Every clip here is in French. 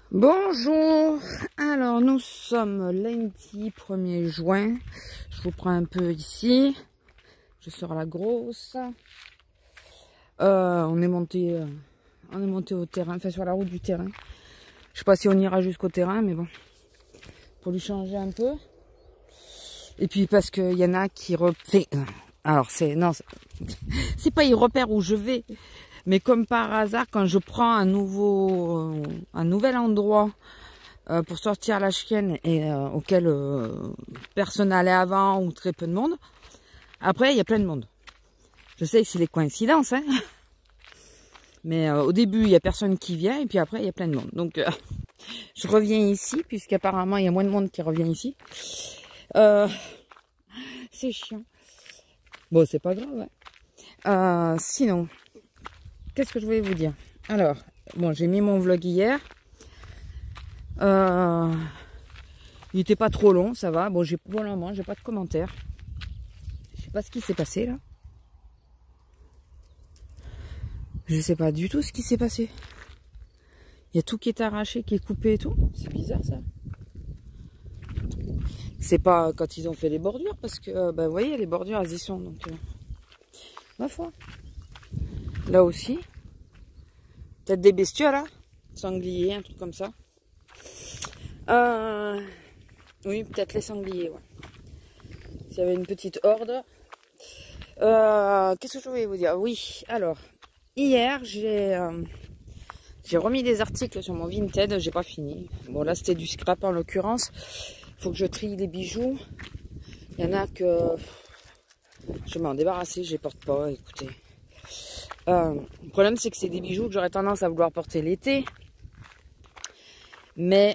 Bonjour, alors nous sommes lundi 1er juin, je vous prends un peu ici, je sors la grosse, on est monté au terrain, enfin sur la route du terrain, je sais pas si on ira jusqu'au terrain mais bon, pour lui changer un peu, et puis parce qu'il y en a qui repèrent, alors c'est pas ils repèrent où je vais, mais comme par hasard, quand je prends un nouvel endroit pour sortir la chienne et auquel personne n'allait avant ou très peu de monde, après il y a plein de monde. Je sais que c'est des coïncidences, hein, mais au début il y a personne qui vient et puis après il y a plein de monde. Donc je reviens ici puisqu'apparemment il y a moins de monde qui revient ici. C'est chiant. Bon, c'est pas grave. Ouais. Sinon. Qu'est-ce que je voulais vous dire? Alors, bon, j'ai mis mon vlog hier. Il n'était pas trop long, ça va. Bon, pour le moment, j'ai pas de commentaires. Je sais pas ce qui s'est passé là. Je sais pas du tout ce qui s'est passé. Il y a tout qui est arraché, qui est coupé et tout. C'est bizarre ça. C'est pas quand ils ont fait les bordures parce que, vous voyez, les bordures elles y sont. Donc, ma foi. Là aussi. Peut-être des bestioles, là. Sangliers, un truc comme ça. Oui, peut-être les sangliers, ouais. S'il y avait une petite horde. Qu'est-ce que je voulais vous dire? Oui, alors, hier, j'ai remis des articles sur mon Vinted, j'ai pas fini. Bon, là, c'était du scrap en l'occurrence. Il faut que je trie les bijoux. Il y en a que je vais m'en débarrasser, je les porte pas, écoutez. Le problème c'est que c'est des bijoux que j'aurais tendance à vouloir porter l'été, mais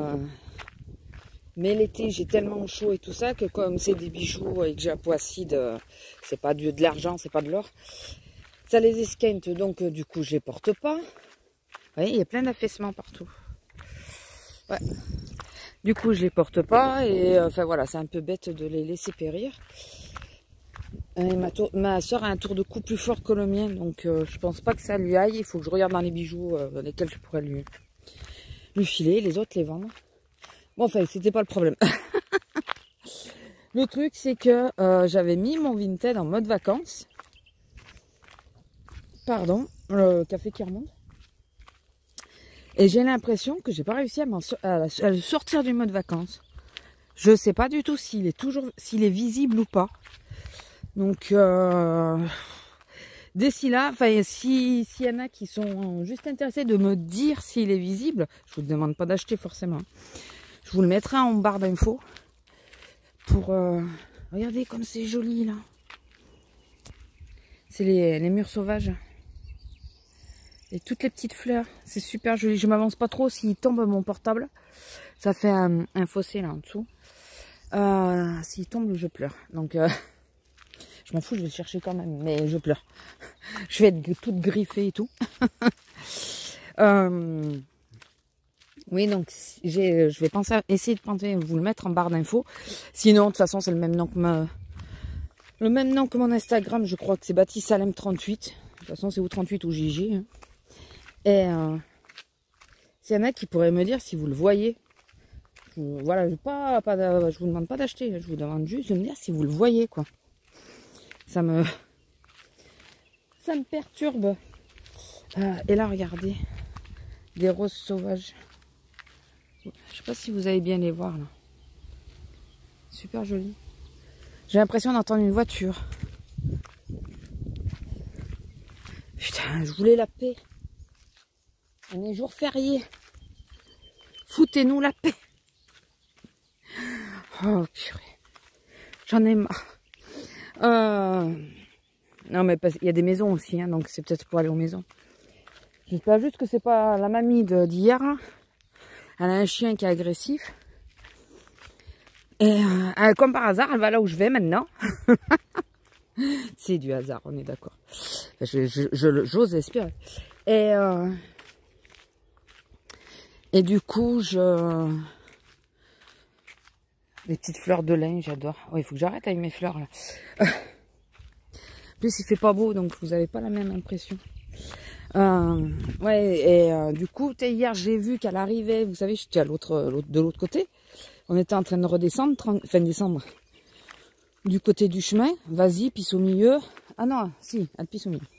l'été j'ai tellement chaud et tout ça que comme c'est des bijoux et que j'ai un peau acide, c'est pas de l'argent, c'est pas de l'or, ça les esquinte, donc du coup je les porte pas. Vous voyez, il y a plein d'affaissements partout. Ouais. Du coup je les porte pas et enfin voilà, c'est un peu bête de les laisser périr. Et ma soeur a un tour de cou plus fort que le mien, donc je pense pas que ça lui aille. Il faut que je regarde dans les bijoux lesquels je pourrais lui filer, les autres les vendre. Bon, enfin, c'était pas le problème. Le truc, c'est que j'avais mis mon Vinted en mode vacances. Pardon, le café qui remonte. Et j'ai l'impression que j'ai pas réussi à le sortir du mode vacances. Je sais pas du tout s'il est visible ou pas. Donc, d'ici là, enfin, s'il y en a qui sont juste intéressés de me dire s'il est visible, je vous demande pas d'acheter forcément. Je vous le mettrai en barre d'infos pour... regardez comme c'est joli là. C'est les murs sauvages. Et toutes les petites fleurs. C'est super joli. Je m'avance pas trop. S'il tombe mon portable, ça fait un fossé là en dessous. S'il tombe, je pleure. Donc... je m'en fous, je vais le chercher quand même, mais je pleure. Je vais être toute griffée et tout. Oui, donc je vais essayer de vous le mettre en barre d'infos. Sinon, de toute façon, c'est le même nom que mon Instagram. Je crois que c'est BaptisteSalem38. De toute façon, c'est ou 38 ou JJ. Hein. Et s'il y en a qui pourraient me dire si vous le voyez. Voilà, je vous demande pas d'acheter. Je vous demande juste de me dire si vous le voyez, quoi. Ça me perturbe. Et là, regardez. Des roses sauvages. Je sais pas si vous allez bien les voir, là. Super joli. J'ai l'impression d'entendre une voiture. Putain, je voulais la paix. On est jour férié. Foutez-nous la paix. Oh, purée. J'en ai marre. Non, mais il y a des maisons aussi, hein, donc c'est peut-être pour aller aux maisons. J'espère juste que c'est pas la mamie d'hier. Elle a un chien qui est agressif. Et comme par hasard, elle va là où je vais maintenant. C'est du hasard, on est d'accord. J'ose espérer. Et du coup, les petites fleurs de lin, j'adore. Ouais, il faut que j'arrête avec mes fleurs là. En plus, il fait pas beau, donc vous n'avez pas la même impression. Ouais, et du coup, hier, j'ai vu qu'elle arrivait. Vous savez, j'étais de l'autre côté. On était en train de redescendre, enfin descendre du côté du chemin. Vas-y, pisse au milieu. Ah non, si, elle pisse au milieu.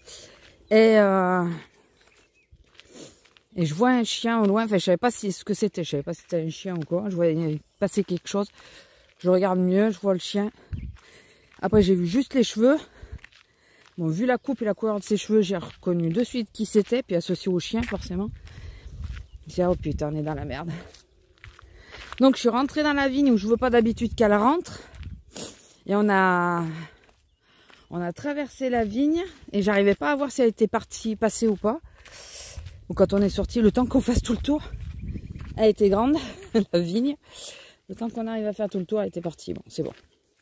Et je vois un chien au loin. Enfin, je savais pas ce que c'était. Je savais pas si c'était un chien ou quoi. Je voyais passer quelque chose. Je regarde mieux, je vois le chien. Après, j'ai vu juste les cheveux. Bon, vu la coupe et la couleur de ses cheveux, j'ai reconnu de suite qui c'était, puis associé au chien, forcément. J'ai dit, oh putain, on est dans la merde. Donc, je suis rentrée dans la vigne où je veux pas d'habitude qu'elle rentre. Et on a traversé la vigne, et j'arrivais pas à voir si elle était passer ou pas. Donc, quand on est sorti, le temps qu'on fasse tout le tour, elle était grande, la vigne. Le temps qu'on arrive à faire tout le tour, elle était partie. Bon, c'est bon.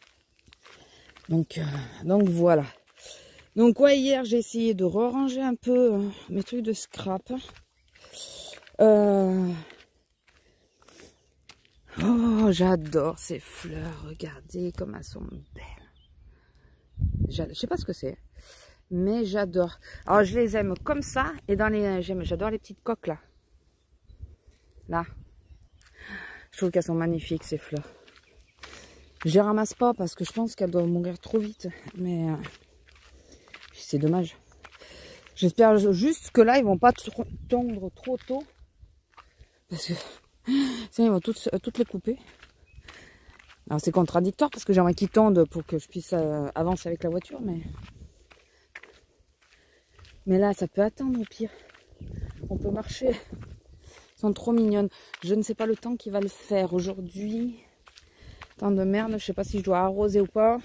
Donc voilà. Donc ouais, hier j'ai essayé de ranger un peu mes trucs de scrap. Oh, j'adore ces fleurs. Regardez comme elles sont belles. Je sais pas ce que c'est, mais j'adore. Alors je les aime comme ça et j'adore les petites coques là. Là. Je trouve qu'elles sont magnifiques ces fleurs. Je les ramasse pas parce que je pense qu'elles doivent mourir trop vite, mais c'est dommage. J'espère juste que là, ils vont pas tondre trop tôt. Parce que sinon, ils vont toutes les couper. Alors, c'est contradictoire parce que j'aimerais qu'ils tondent pour que je puisse avancer avec la voiture. Mais là, ça peut attendre au pire. On peut marcher. Elles sont trop mignonnes. Je ne sais pas le temps qu'il va le faire aujourd'hui. Temps de merde. Je sais pas si je dois arroser ou pas.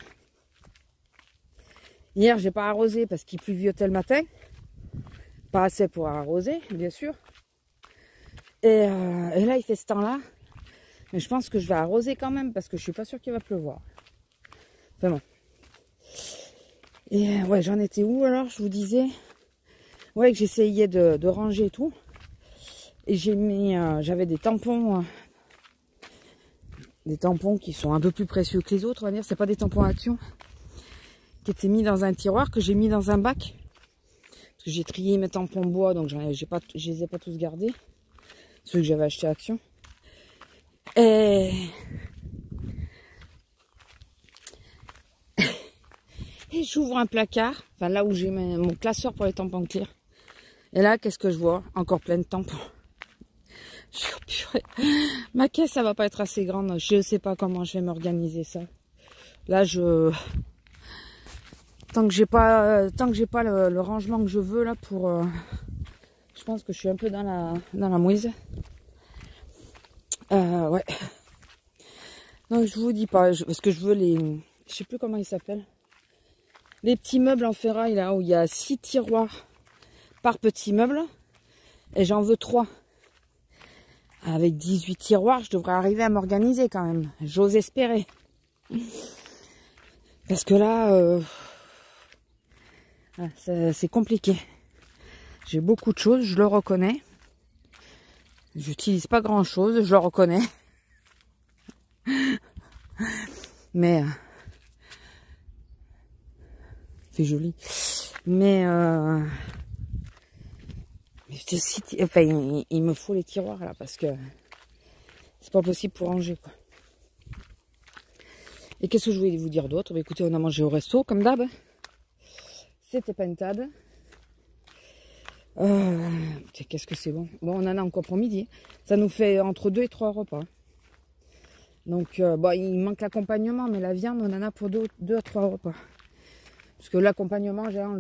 Hier, j'ai pas arrosé parce qu'il pluviotait le matin. Pas assez pour arroser, bien sûr. Et là, il fait ce temps-là. Mais je pense que je vais arroser quand même parce que je suis pas sûre qu'il va pleuvoir. Enfin bon. Et ouais, j'en étais où alors? Je vous disais. Ouais, que j'essayais de ranger tout. Et j'ai mis, j'avais des tampons qui sont un peu plus précieux que les autres, on va dire. C'est pas des tampons Action qui étaient mis dans un tiroir que j'ai mis dans un bac. Parce que j'ai trié mes tampons bois, donc je les ai pas tous gardés. Ceux que j'avais achetés à Action. Et j'ouvre un placard, enfin là où j'ai mon classeur pour les tampons clear. Et là, qu'est-ce que je vois? Encore plein de tampons. Je suis purée. Ma caisse, ça va pas être assez grande. Je sais pas comment je vais m'organiser ça. Là, tant que j'ai pas le rangement que je veux là pour, je pense que je suis un peu dans la mouise. Ouais. Donc je vous dis pas, parce que je veux je sais plus comment ils s'appellent. Les petits meubles en ferraille là où il y a 6 tiroirs par petit meuble. Et j'en veux 3. Avec 18 tiroirs, je devrais arriver à m'organiser quand même. J'ose espérer. Parce que là, c'est compliqué. J'ai beaucoup de choses, je le reconnais. J'utilise pas grand chose, je le reconnais. Mais c'est joli. Mais enfin, il me faut les tiroirs là parce que c'est pas possible pour ranger quoi. Et qu'est-ce que je voulais vous dire d'autre? Bah, écoutez, on a mangé au resto comme d'hab. C'était pentade. Qu'est-ce que c'est bon. Bon, on en a encore pour midi. Ça nous fait entre 2 et 3 repas. Donc, bon, il manque l'accompagnement, mais la viande, on en a pour 2 à 3 repas. Parce que l'accompagnement, on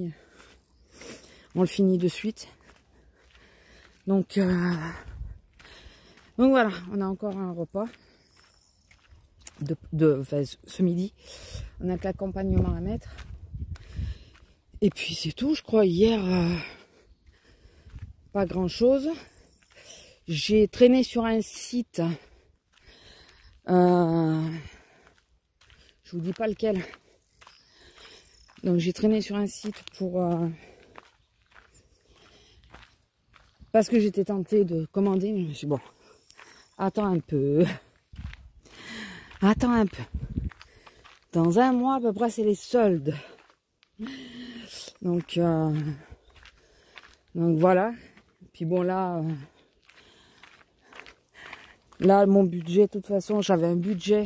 le finit de suite. Donc voilà, on a encore un repas enfin, ce midi. On a que l'accompagnement à mettre. Et puis c'est tout, je crois. Hier, pas grand chose. J'ai traîné sur un site. Je vous dis pas lequel. Donc j'ai traîné sur un site pour parce que j'étais tentée de commander, mais je me suis dit, bon, attends un peu. Attends un peu. Dans un mois à peu près, c'est les soldes. Donc Donc voilà. Puis bon là, là mon budget, de toute façon, j'avais un budget.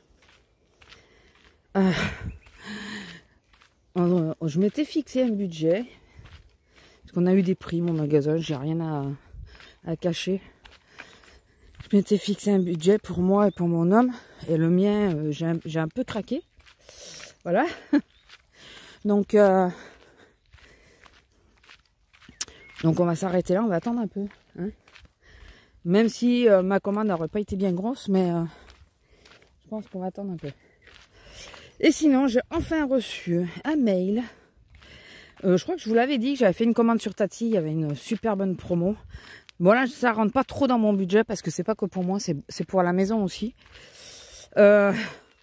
Je m'étais fixé un budget. Parce qu'on a eu des primes au magasin, j'ai rien à cacher. Je m'étais fixé un budget pour moi et pour mon homme. Et le mien, j'ai un peu craqué. Voilà. Donc on va s'arrêter là, on va attendre un peu. Hein. Même si ma commande n'aurait pas été bien grosse, mais je pense qu'on va attendre un peu. Et sinon, j'ai enfin reçu un mail. Je crois que je vous l'avais dit, j'avais fait une commande sur Tati, il y avait une super bonne promo. Bon là, ça rentre pas trop dans mon budget parce que c'est pas que pour moi, c'est pour la maison aussi. Enfin,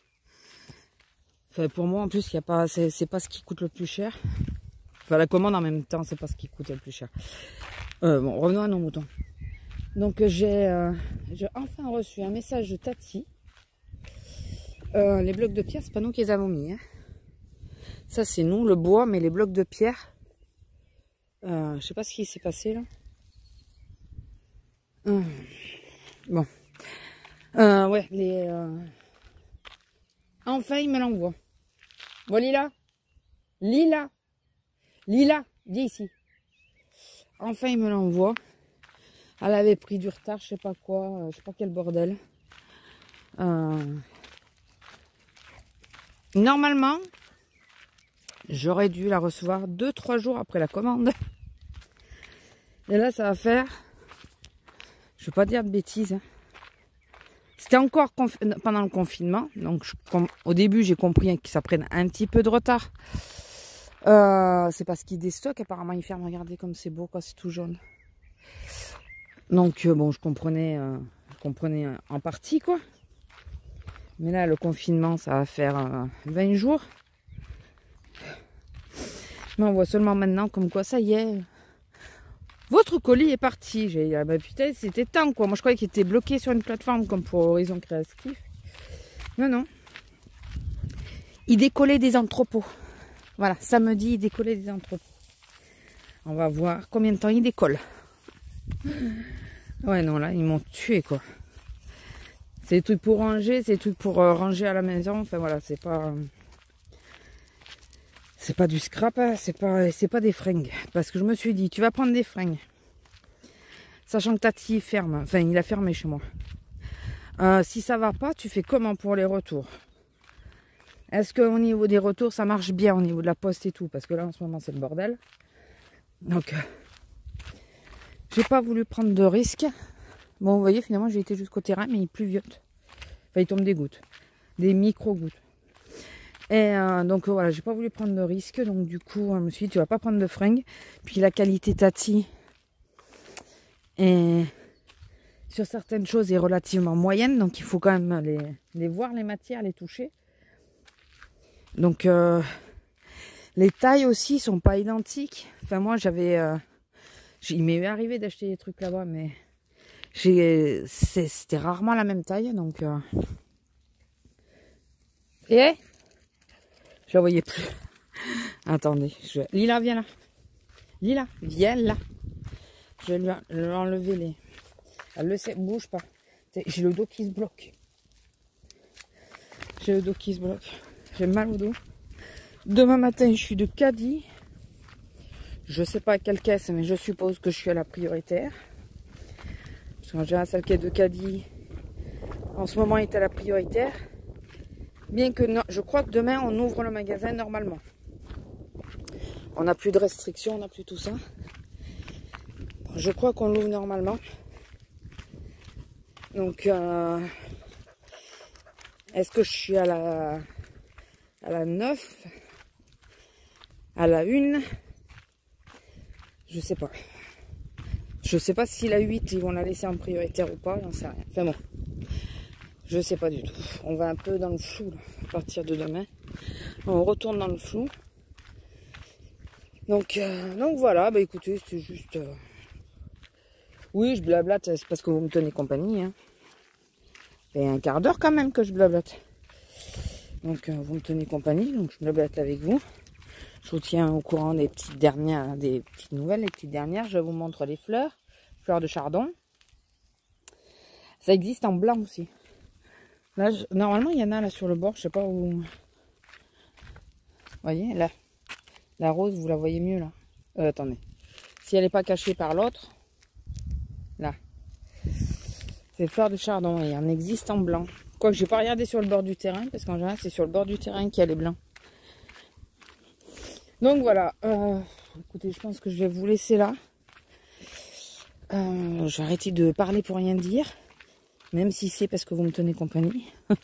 pour moi en plus, c'est pas ce qui coûte le plus cher. Enfin, la commande en même temps, c'est pas ce qui coûte le plus cher. Bon, revenons à nos moutons. Donc j'ai enfin reçu un message de Tati. Les blocs de pierre, c'est pas nous qui les avons mis. Hein. Ça c'est nous, le bois, mais les blocs de pierre, je sais pas ce qui s'est passé là. Bon. Ouais, enfin il me l'envoie. Bon Lila, Lila, viens ici. Enfin il me l'envoie. Elle avait pris du retard, je sais pas quoi, je sais pas quel bordel. Normalement, j'aurais dû la recevoir 2-3 jours après la commande. Et là, ça va faire... Je ne vais pas dire de bêtises. Hein. C'était encore pendant le confinement. Donc, au début, j'ai compris que ça prenne un petit peu de retard. C'est parce qu'il déstocke. Apparemment, il ferme. Regardez comme c'est beau, quoi. C'est tout jaune. Donc, bon, je comprenais en partie, quoi. Mais là, le confinement, ça va faire 20 jours. Mais on voit seulement maintenant comme quoi ça y est. Votre colis est parti. J'ai dit, ah bah putain, c'était temps quoi. Moi je croyais qu'il était bloqué sur une plateforme comme pour Horizon Créatif. Non, non. Il décollait des entrepôts. Voilà, samedi, il décollait des entrepôts. On va voir combien de temps il décolle. Ouais, non, là, ils m'ont tué quoi. C'est des trucs pour ranger, c'est des trucs pour ranger à la maison. Enfin voilà, c'est pas... C'est pas du scrap, hein, c'est pas des fringues. Parce que je me suis dit, tu vas prendre des fringues. Sachant que Tati ferme. Enfin, il a fermé chez moi. Si ça va pas, tu fais comment pour les retours? Est-ce qu'au niveau des retours, ça marche bien au niveau de la poste et tout? Parce que là, en ce moment, c'est le bordel. Donc, j'ai pas voulu prendre de risques. Bon, vous voyez, finalement, j'ai été jusqu'au terrain, mais il pluviote. Enfin, il tombe des gouttes. Des micro-gouttes. Et donc voilà, j'ai pas voulu prendre de risque, donc du coup je me suis dit tu vas pas prendre de fringues. Puis la qualité Tati est sur certaines choses est relativement moyenne, donc il faut quand même les voir, les matières, les toucher. Donc les tailles aussi sont pas identiques. Enfin moi il m'est arrivé d'acheter des trucs là-bas, mais c'était rarement la même taille, donc et je la voyais plus. Attendez. Lila, viens là. Lila, viens là. Je vais lui enlever les... Elle le sait, bouge pas. J'ai le dos qui se bloque. J'ai le dos qui se bloque. J'ai mal au dos. Demain matin, je suis de caddie. Je sais pas à quelle caisse, mais je suppose que je suis à la prioritaire. Parce qu'en général, celle qui est de caddie, en ce moment, est à la prioritaire. Bien que non, je crois que demain on ouvre le magasin normalement. On n'a plus de restrictions, on n'a plus tout ça. Je crois qu'on l'ouvre normalement. Donc, est-ce que je suis à la 9, à la 1? Je sais pas. Je sais pas si la 8 ils vont la laisser en prioritaire ou pas, j'en sais rien. Enfin bon. Je sais pas du tout. On va un peu dans le flou là, à partir de demain. On retourne dans le flou. Donc voilà, bah écoutez, c'est juste... Oui, je blablate, c'est parce que vous me tenez compagnie. Hein. Il y a un quart d'heure quand même que je blablate. Donc vous me tenez compagnie, donc je blablate avec vous. Je vous tiens au courant des petites nouvelles, les petites dernières. Je vous montre les fleurs de chardon. Ça existe en blanc aussi. Là, normalement, il y en a là sur le bord, je sais pas où. Vous voyez, là, la rose, vous la voyez mieux là. Attendez. Si elle n'est pas cachée par l'autre, là. C'est fleurs de chardon et il en existe en blanc. Quoique, j'ai pas regardé sur le bord du terrain, parce qu'en général, c'est sur le bord du terrain qu'il y a les blancs. Donc voilà. Écoutez, je pense que je vais vous laisser là. Je vais arrêter de parler pour rien dire. Même si c'est parce que vous me tenez compagnie.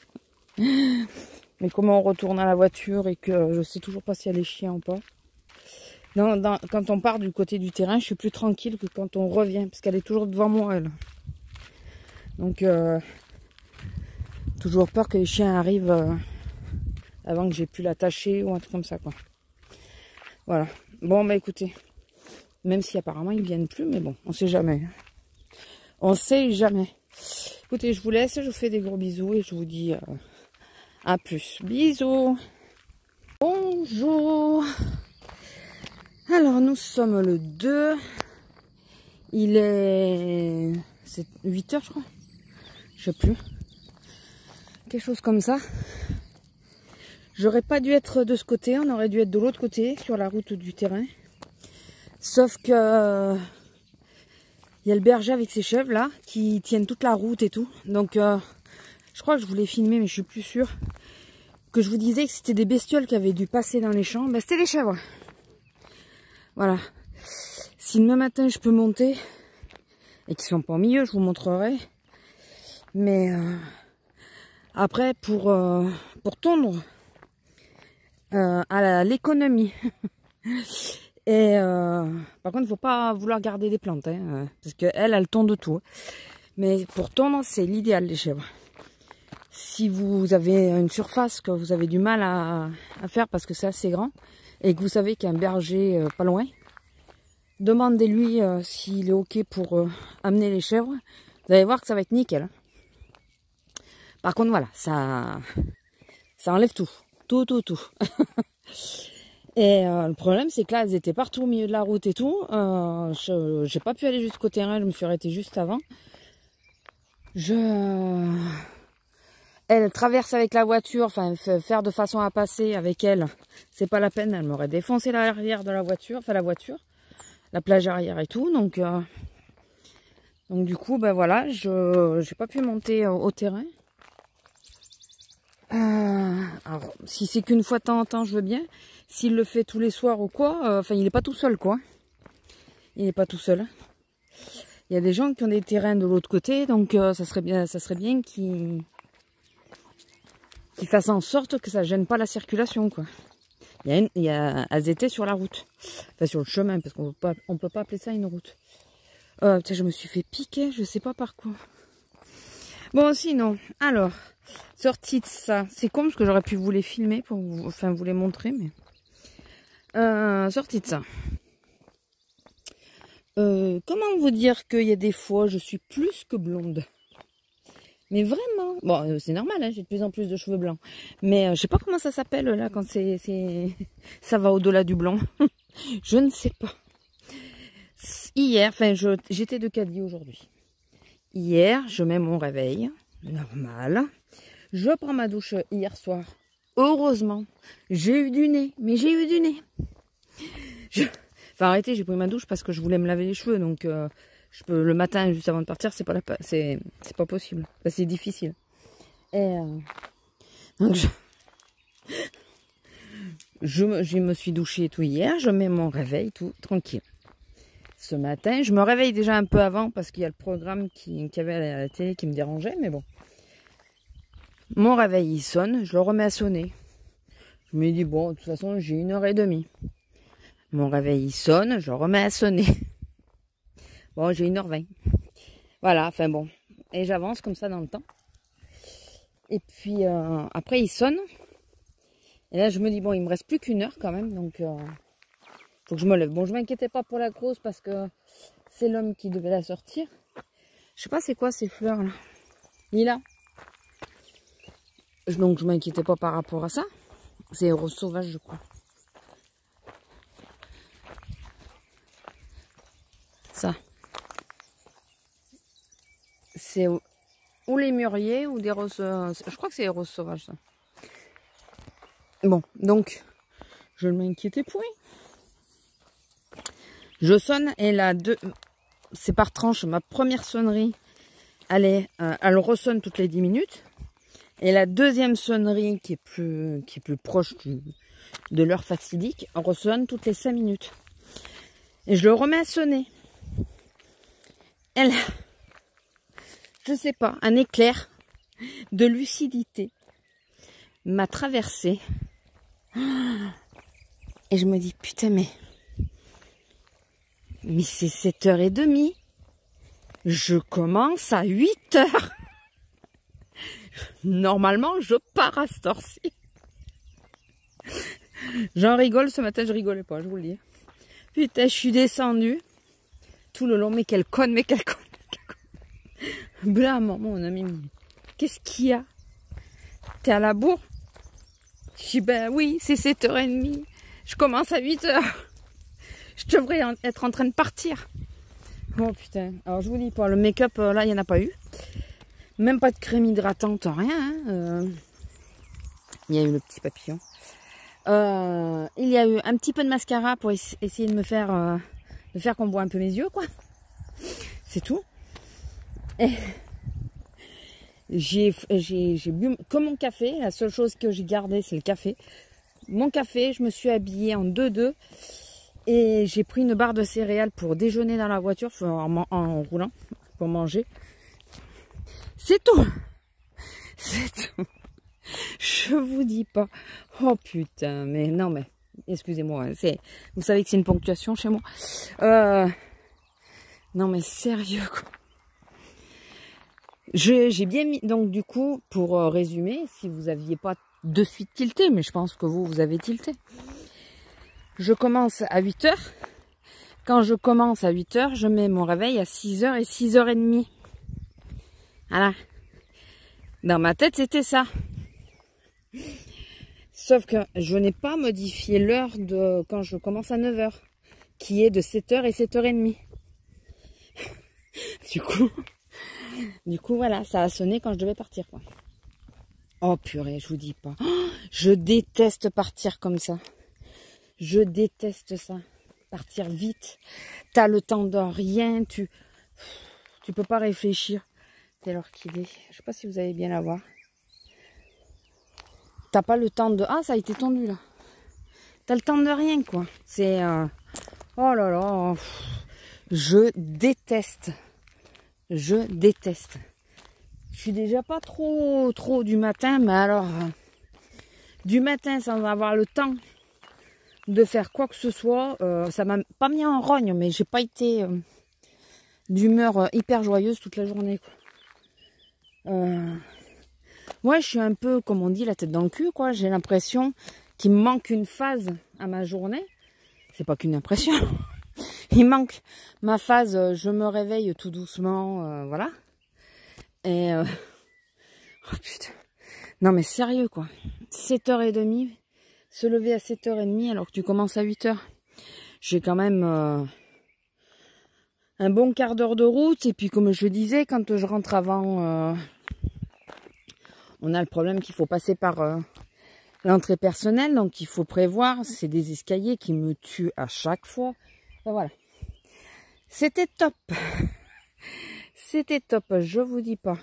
Mais comment on retourne à la voiture et que je sais toujours pas s'il y a les chiens ou pas. Quand on part du côté du terrain, je suis plus tranquille que quand on revient. Parce qu'elle est toujours devant moi, elle. Donc, toujours peur que les chiens arrivent avant que j'ai pu l'attacher ou un truc comme ça, quoi. Voilà. Bon, bah écoutez. Même si apparemment ils viennent plus, mais bon, on sait jamais. On sait jamais. Écoutez, je vous laisse, je vous fais des gros bisous et je vous dis à plus. Bisous. Bonjour. Alors, nous sommes le 2. Il est... C'est 8 h, je crois. Je sais plus. Quelque chose comme ça. J'aurais pas dû être de ce côté, on aurait dû être de l'autre côté, sur la route du terrain. Sauf que... il y a le berger avec ses chèvres là, qui tiennent toute la route et tout. Donc, je crois que je voulais filmer, mais je suis plus sûre. Que je vous disais que c'était des bestioles qui avaient dû passer dans les champs. Ben, c'était les chèvres. Voilà. Si demain matin je peux monter, et qu'ils sont pas au milieu, je vous montrerai. Mais après, pour tondre à l'économie. Et par contre, il ne faut pas vouloir garder des plantes, hein, parce qu'elles tondent tout. Mais pour tondre, c'est l'idéal, les chèvres. Si vous avez une surface que vous avez du mal à faire parce que c'est assez grand, et que vous savez qu'il y a un berger pas loin, demandez-lui s'il est OK pour amener les chèvres. Vous allez voir que ça va être nickel. Hein. Par contre, voilà, ça enlève tout. Tout. Et le problème, c'est que là, elles étaient partout au milieu de la route et tout. J'ai pas pu aller jusqu'au terrain, je me suis arrêtée juste avant. Elle traverse avec la voiture, enfin, faire de façon à passer avec elle, c'est pas la peine. Elle m'aurait défoncé l'arrière de la voiture, enfin la voiture, la plage arrière et tout. Donc du coup, ben voilà, j'ai pas pu monter au terrain. Alors, si c'est qu'une fois de temps en temps, je veux bien. S'il le fait tous les soirs ou quoi, enfin, il est pas tout seul, quoi. Il est pas tout seul. Il y a des gens qui ont des terrains de l'autre côté, donc ça serait bien qu'ils fassent en sorte que ça gêne pas la circulation, quoi. Elles étaient sur la route, enfin sur le chemin, parce qu'on peut pas appeler ça une route. Putain, je me suis fait piquer, je sais pas par quoi. Bon, sinon, alors, sortie de ça, c'est con parce que j'aurais pu vous les filmer pour vous les montrer, mais sortie de ça. Comment vous dire qu'il y a des fois je suis plus que blonde, mais vraiment. Bon, c'est normal, hein, j'ai de plus en plus de cheveux blancs, mais je sais pas comment ça s'appelle là quand ça va au-delà du blanc. Je ne sais pas. Hier, enfin, j'étais de caddie aujourd'hui. Hier, je mets mon réveil, normal. Je prends ma douche hier soir. Heureusement, j'ai eu du nez, mais j'ai eu du nez. Enfin, arrêtez, j'ai pris ma douche parce que je voulais me laver les cheveux, donc le matin, juste avant de partir, c'est pas possible. Enfin, c'est difficile. Et donc je me suis douchée tout hier, je mets mon réveil tout tranquille. Ce matin, je me réveille déjà un peu avant parce qu'il y a le programme qu'il y avait à la télé qui me dérangeait, mais bon. Mon réveil, il sonne, je le remets à sonner. Je me dis, bon, de toute façon, j'ai 1h30. Mon réveil, il sonne, je le remets à sonner. Bon, j'ai 1h20. Voilà, enfin bon. Et j'avance comme ça dans le temps. Et puis, après, il sonne. Et là, je me dis, bon, il me reste plus qu'1 heure quand même, donc... faut que je me lève. Bon, je m'inquiétais pas pour la grosse parce que c'est l'homme qui devait la sortir. Je sais pas c'est quoi ces fleurs là. Lila. Donc je m'inquiétais pas par rapport à ça. C'est rose sauvage, je crois. C'est ou les mûriers ou des roses. Je crois que c'est les roses sauvages, ça. Bon, donc, je ne m'inquiétais point. Je sonne et c'est par tranche. Ma première sonnerie, elle ressonne toutes les 10 minutes. Et la deuxième sonnerie, qui est plus proche de l'heure fatidique, ressonne toutes les 5 minutes. Et je le remets à sonner. Elle, je sais pas, un éclair de lucidité m'a traversé. Et je me dis, putain, mais c'est 7h30. Je commence à 8h. Normalement, je pars à cette heure-ci. J'en rigole, ce matin, je rigolais pas, je vous le dis. Putain, je suis descendue tout le long. Mais quelle conne, mais quelle conne. Blah, mon ami, qu'est-ce qu'il y a? T'es à la bourre? Je dis, ben oui, c'est 7h30. Je commence à 8h. Je devrais être en train de partir. Oh putain. Alors je vous dis pas, le make-up, là, il n'y en a pas eu. Même pas de crème hydratante, rien. Hein. Il y a eu le petit papillon. Il y a eu un petit peu de mascara pour essayer de me faire qu'on voit un peu mes yeux, quoi. C'est tout. Et j'ai bu que mon café. La seule chose que j'ai gardée, c'est le café. Mon café, je me suis habillée en 2-2. Et j'ai pris une barre de céréales pour déjeuner dans la voiture, en roulant, pour manger. C'est tout. C'est tout. Je vous dis pas. Oh putain, mais non, mais excusez-moi. Vous savez que c'est une ponctuation chez moi. Non, mais sérieux, quoi. J'ai bien mis, donc du coup, pour résumer, si vous aviez pas de suite tilté, mais je pense que vous avez tilté. Je commence à 8h. Quand je commence à 8h, je mets mon réveil à 6h et 6h30. Voilà. Dans ma tête, c'était ça. Sauf que je n'ai pas modifié l'heure de quand je commence à 9h, qui est de 7h et 7h30. Du coup, voilà, ça a sonné quand je devais partir, quoi. Oh purée, je vous dis pas. Oh, je déteste partir comme ça. Je déteste ça. Partir vite. T'as le temps de rien. Tu peux pas réfléchir. C'est l'heure qu'il est. Je sais pas si vous allez bien la voir. T'as pas le temps de... Ah, ça a été tendu, là. T'as le temps de rien, quoi. C'est... Oh là là. Je déteste. Je déteste. Je suis déjà pas trop du matin, mais alors... du matin sans avoir le temps de faire quoi que ce soit, ça m'a pas mis en rogne, mais j'ai pas été d'humeur hyper joyeuse toute la journée, quoi. Ouais, je suis un peu, comme on dit, la tête dans le cul, quoi. J'ai l'impression qu'il me manque une phase à ma journée. C'est pas qu'une impression. Il manque ma phase, je me réveille tout doucement, voilà. Et... oh putain. Non mais sérieux, quoi. 7h30, se lever à 7h30 alors que tu commences à 8h. J'ai quand même un bon quart d'heure de route. Et puis comme je disais, quand je rentre avant, on a le problème qu'il faut passer par l'entrée personnelle. Donc il faut prévoir. C'est des escaliers qui me tuent à chaque fois. Ben, voilà. C'était top. C'était top, je vous dis pas.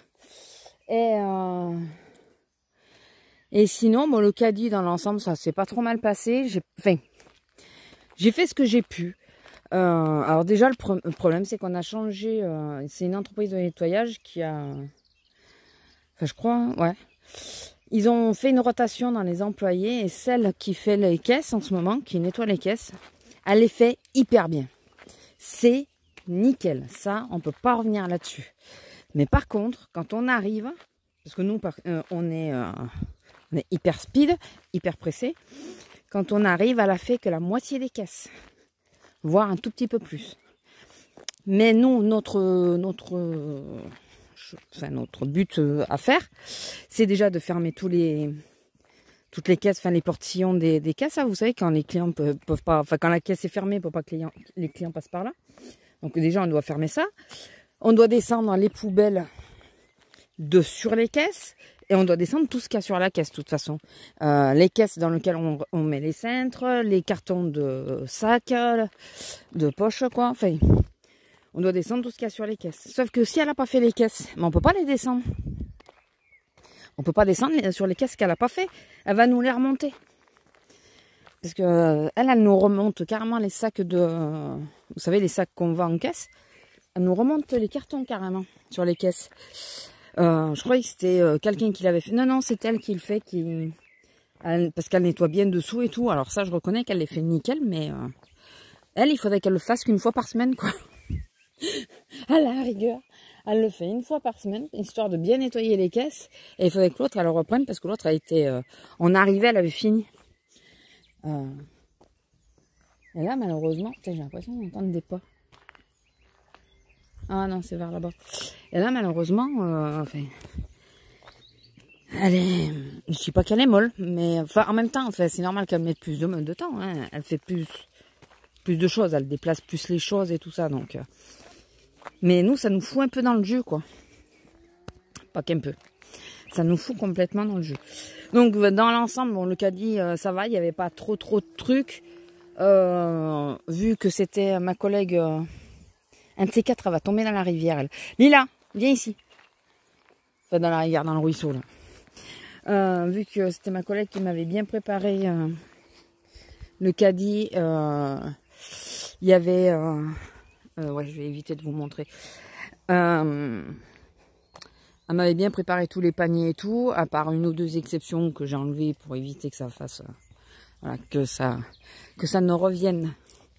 Et sinon, bon, le caddie dans l'ensemble, ça s'est pas trop mal passé. J'ai fait ce que j'ai pu. Alors déjà, le problème, c'est qu'on a changé. C'est une entreprise de nettoyage qui a... Enfin, je crois, ouais. Ils ont fait une rotation dans les employés. Et celle qui fait les caisses en ce moment, qui nettoie les caisses, elle les fait hyper bien. C'est nickel. Ça, on peut pas revenir là-dessus. Mais par contre, quand on arrive... Parce que nous, on est hyper speed, hyper pressé. Quand on arrive, elle a fait que la moitié des caisses. Voire un tout petit peu plus. Mais nous, notre but à faire, c'est déjà de fermer toutes les caisses, enfin les portillons des caisses. Hein, vous savez, quand les clients peuvent pas... Enfin, quand la caisse est fermée, il ne faut pas que les clients passent par là. Donc déjà, on doit fermer ça. On doit descendre les poubelles sur les caisses et on doit descendre tout ce qu'il y a sur la caisse de toute façon. Les caisses dans lesquelles on met les cintres, les cartons de sacs, de poche quoi. Enfin, on doit descendre tout ce qu'il y a sur les caisses. Sauf que si elle n'a pas fait les caisses, mais on peut pas les descendre. On peut pas descendre sur les caisses qu'elle n'a pas fait. Elle va nous les remonter. Parce que elle nous remonte carrément les sacs de... Vous savez, les sacs qu'on vend en caisse. Elle nous remonte les cartons carrément sur les caisses. Je croyais que c'était quelqu'un qui l'avait fait. Non, non, c'est elle qui le fait. Parce qu'elle nettoie bien dessous et tout. Alors ça, je reconnais qu'elle les fait nickel. Mais elle, il faudrait qu'elle le fasse qu'une fois par semaine, quoi. À la rigueur. Elle le fait une fois par semaine, histoire de bien nettoyer les caisses. Et il faudrait que l'autre, elle le reprenne. Parce que l'autre a été... on arrivait, elle avait fini. Et là, malheureusement... J'ai l'impression d'entendre des pas. Ah non, c'est vers là-bas. Et là, malheureusement, enfin, elle est... Je dis pas qu'elle est molle, mais enfin, en même temps, enfin, c'est normal qu'elle mette plus de temps. Hein. Elle fait plus de choses, elle déplace plus les choses et tout ça. Donc, mais nous, ça nous fout un peu dans le jus, quoi. Pas qu'un peu. Ça nous fout complètement dans le jus. Donc, dans l'ensemble, bon, le caddie, ça va, il n'y avait pas trop de trucs. Vu que c'était ma collègue... un de ces quatre, elle va tomber dans la rivière, elle. Lila, viens ici. Enfin, dans la rivière, dans le ruisseau, là. Vu que c'était ma collègue qui m'avait bien préparé le caddie, il y avait... ouais, je vais éviter de vous montrer. Elle m'avait bien préparé tous les paniers et tout, à part une ou deux exceptions que j'ai enlevées pour éviter que ça fasse... voilà, que ça ne revienne...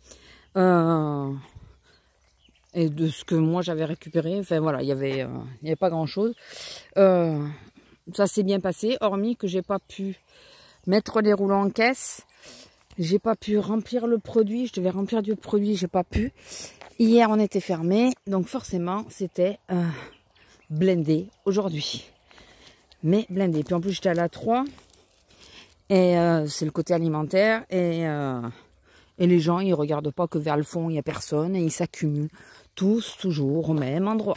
et de ce que moi j'avais récupéré, enfin voilà, il y avait pas grand chose. Ça s'est bien passé, hormis que j'ai pas pu mettre les rouleaux en caisse, j'ai pas pu remplir le produit, je devais remplir du produit, j'ai pas pu. Hier on était fermé, donc forcément c'était blindé aujourd'hui. Mais blindé. Puis en plus j'étais à la 3 et c'est le côté alimentaire et les gens ils regardent pas que vers le fond, il y a personne et ils s'accumulent. Tous, toujours, au même endroit.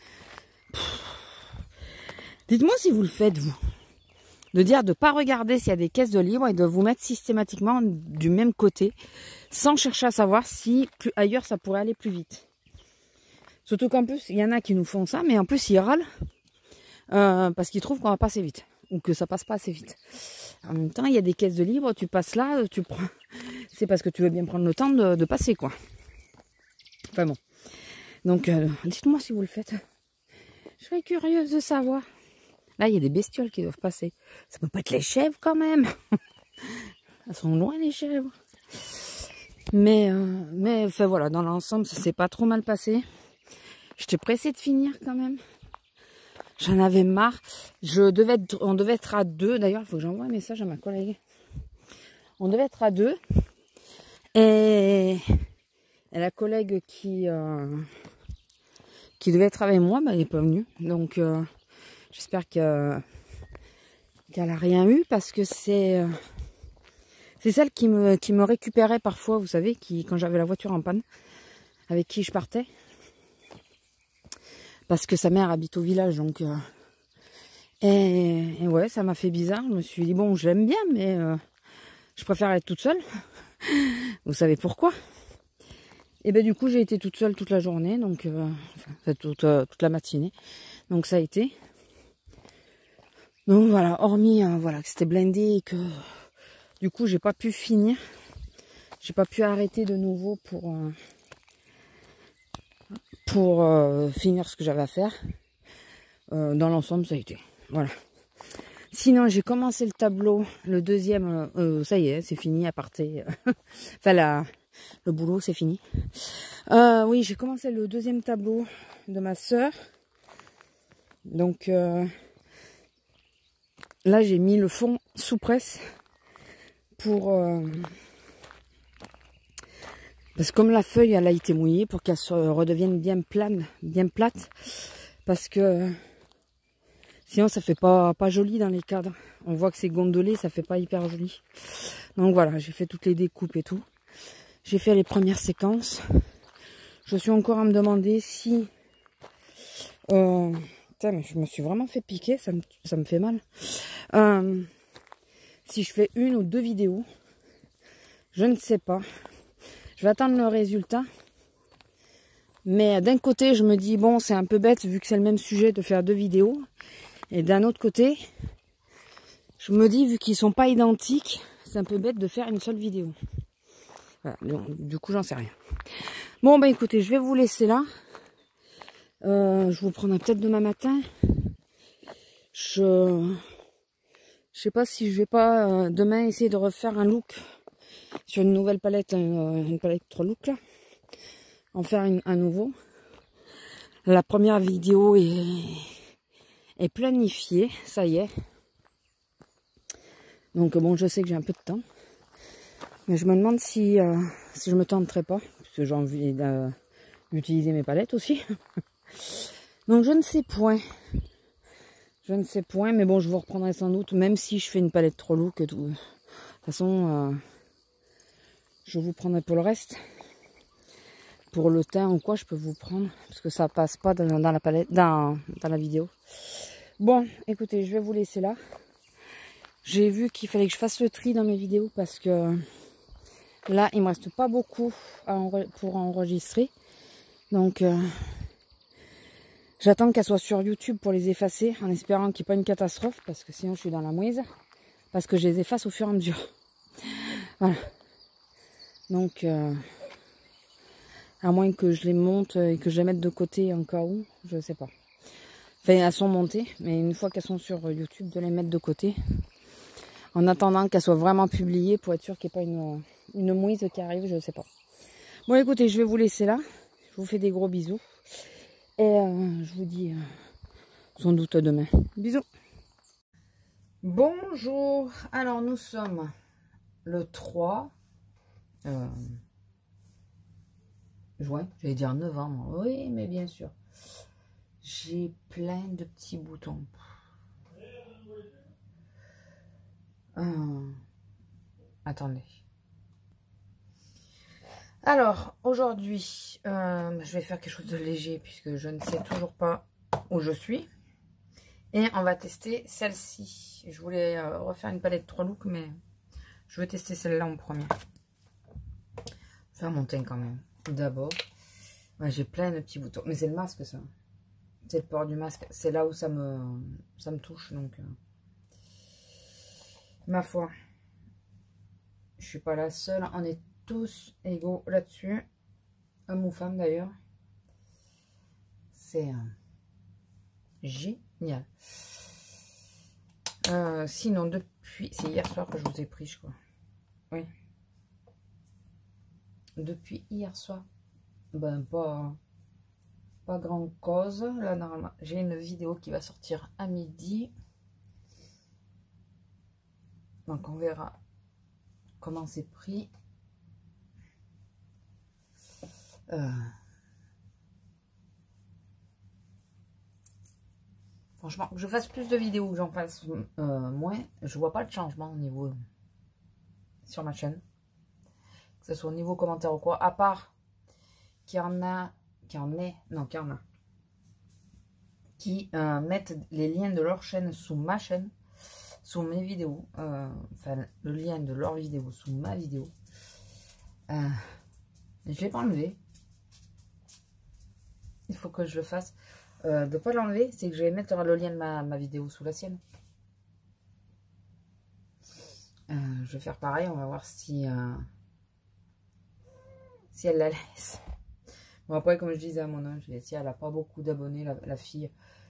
Dites-moi si vous le faites, vous. De dire de ne pas regarder s'il y a des caisses de libre et de vous mettre systématiquement du même côté, sans chercher à savoir si ailleurs ça pourrait aller plus vite. Surtout qu'en plus, il y en a qui nous font ça, mais en plus ils râlent parce qu'ils trouvent qu'on va passer vite. Ou que ça passe pas assez vite. En même temps, il y a des caisses de libre, tu passes là, tu prends... C'est parce que tu veux bien prendre le temps de passer, quoi. Enfin bon. Donc, dites-moi si vous le faites. Je serais curieuse de savoir. Là, il y a des bestioles qui doivent passer. Ça peut pas être les chèvres quand même. Elles sont loin les chèvres. Mais enfin voilà, dans l'ensemble, ça s'est pas trop mal passé. J'étais pressée de finir quand même. J'en avais marre. On devait être à 2. D'ailleurs, il faut que j'envoie un message à ma collègue. On devait être à 2. Et la collègue qui devait être avec moi, elle n'est pas venue. Donc, j'espère qu'elle n'a rien eu parce que c'est celle qui me récupérait parfois, vous savez, quand j'avais la voiture en panne, avec qui je partais. Parce que sa mère habite au village, donc... Et ouais, ça m'a fait bizarre. Je me suis dit, bon, je l'aime bien, mais je préfère être toute seule. Vous savez pourquoi? Et ben du coup, j'ai été toute seule toute la journée, donc toute la matinée. Donc ça a été. Donc voilà, hormis voilà que c'était blindé et que du coup, j'ai pas pu finir. J'ai pas pu arrêter de nouveau pour finir ce que j'avais à faire. Dans l'ensemble, ça a été. Voilà. Sinon, j'ai commencé le tableau, le deuxième, ça y est, c'est fini, à partir. Enfin, le boulot, c'est fini. Oui, j'ai commencé le deuxième tableau de ma sœur. Donc, là, j'ai mis le fond sous presse pour... parce que comme la feuille, elle a été mouillée, pour qu'elle se redevienne bien plate. Parce que... sinon, ça fait pas joli dans les cadres. On voit que c'est gondolé, ça fait pas hyper joli. Donc voilà, j'ai fait toutes les découpes et tout. J'ai fait les premières séquences. Je suis encore à me demander si Tiens, mais je me suis vraiment fait piquer, ça me fait mal. Si je fais 1 ou 2 vidéos, je ne sais pas. Je vais attendre le résultat. Mais d'un côté, je me dis, bon, c'est un peu bête vu que c'est le même sujet de faire 2 vidéos. Et d'un autre côté, je me dis, vu qu'ils sont pas identiques, c'est un peu bête de faire une seule vidéo. Voilà, donc, du coup, j'en sais rien. Bon, bah écoutez, je vais vous laisser là. Je vous prendrai peut-être demain matin. Je sais pas si je vais pas demain essayer de refaire un look sur une nouvelle palette, une palette 3 looks là. En faire un nouveau. La première vidéo est planifiée, ça y est. Donc bon, je sais que j'ai un peu de temps. Mais je me demande si je me tenterai pas. Parce que j'ai envie d'utiliser mes palettes aussi. Donc je ne sais point. Je ne sais point. Mais bon, je vous reprendrai sans doute. Même si je fais une palette 3 looks et tout. De toute façon, je vous prendrai pour le reste. Pour le teint ou quoi, je peux vous prendre. Parce que ça passe pas dans la palette, dans la vidéo. Bon, écoutez, je vais vous laisser là. J'ai vu qu'il fallait que je fasse le tri dans mes vidéos. Parce que là, il me reste pas beaucoup pour enregistrer. Donc, j'attends qu'elles soient sur YouTube pour les effacer. En espérant qu'il n'y ait pas une catastrophe. Parce que sinon, je suis dans la mouise. Parce que je les efface au fur et à mesure. Voilà. Donc... à moins que je les monte et que je les mette de côté en cas où, je sais pas. Enfin, elles sont montées, mais une fois qu'elles sont sur YouTube, de les mettre de côté. En attendant qu'elles soient vraiment publiées pour être sûr qu'il n'y ait pas une mouise qui arrive, je sais pas. Bon, écoutez, je vais vous laisser là. Je vous fais des gros bisous. Et je vous dis sans doute demain. Bisous. Bonjour. Alors, nous sommes le 3 juin, j'allais dire novembre, oui, mais bien sûr. J'ai plein de petits boutons. Attendez. Alors, aujourd'hui, je vais faire quelque chose de léger puisque je ne sais toujours pas où je suis. Et on va tester celle-ci. Je voulais refaire une palette 3 looks, mais je vais tester celle-là en premier. Faire mon teint quand même. D'abord, ouais, j'ai plein de petits boutons. Mais c'est le masque, ça. C'est le port du masque. C'est là où ça me touche. Donc, ma foi, je suis pas la seule. On est tous égaux là-dessus. Homme ou femme, d'ailleurs. C'est génial. Sinon, depuis... C'est hier soir que je vous ai pris, je crois. Oui. Depuis hier soir. Ben, pas grand cause. Là, normalement, j'ai une vidéo qui va sortir à midi. Donc, on verra comment c'est pris. Franchement, que je fasse plus de vidéos, que j'en fasse moins, je vois pas de changement au niveau sur ma chaîne. Que ce soit au niveau commentaire ou quoi. À part qu'il y en a qui mettent les liens de leur chaîne sous ma chaîne, sous mes vidéos, enfin le lien de leur vidéo sous ma vidéo. Je ne l'ai pas enlevé. Il faut que je le fasse. De ne pas l'enlever, c'est que je vais mettre le lien de ma vidéo sous la sienne. Je vais faire pareil, on va voir si elle la laisse. Bon, après, comme je disais à mon âge, si elle n'a pas beaucoup d'abonnés, la fille,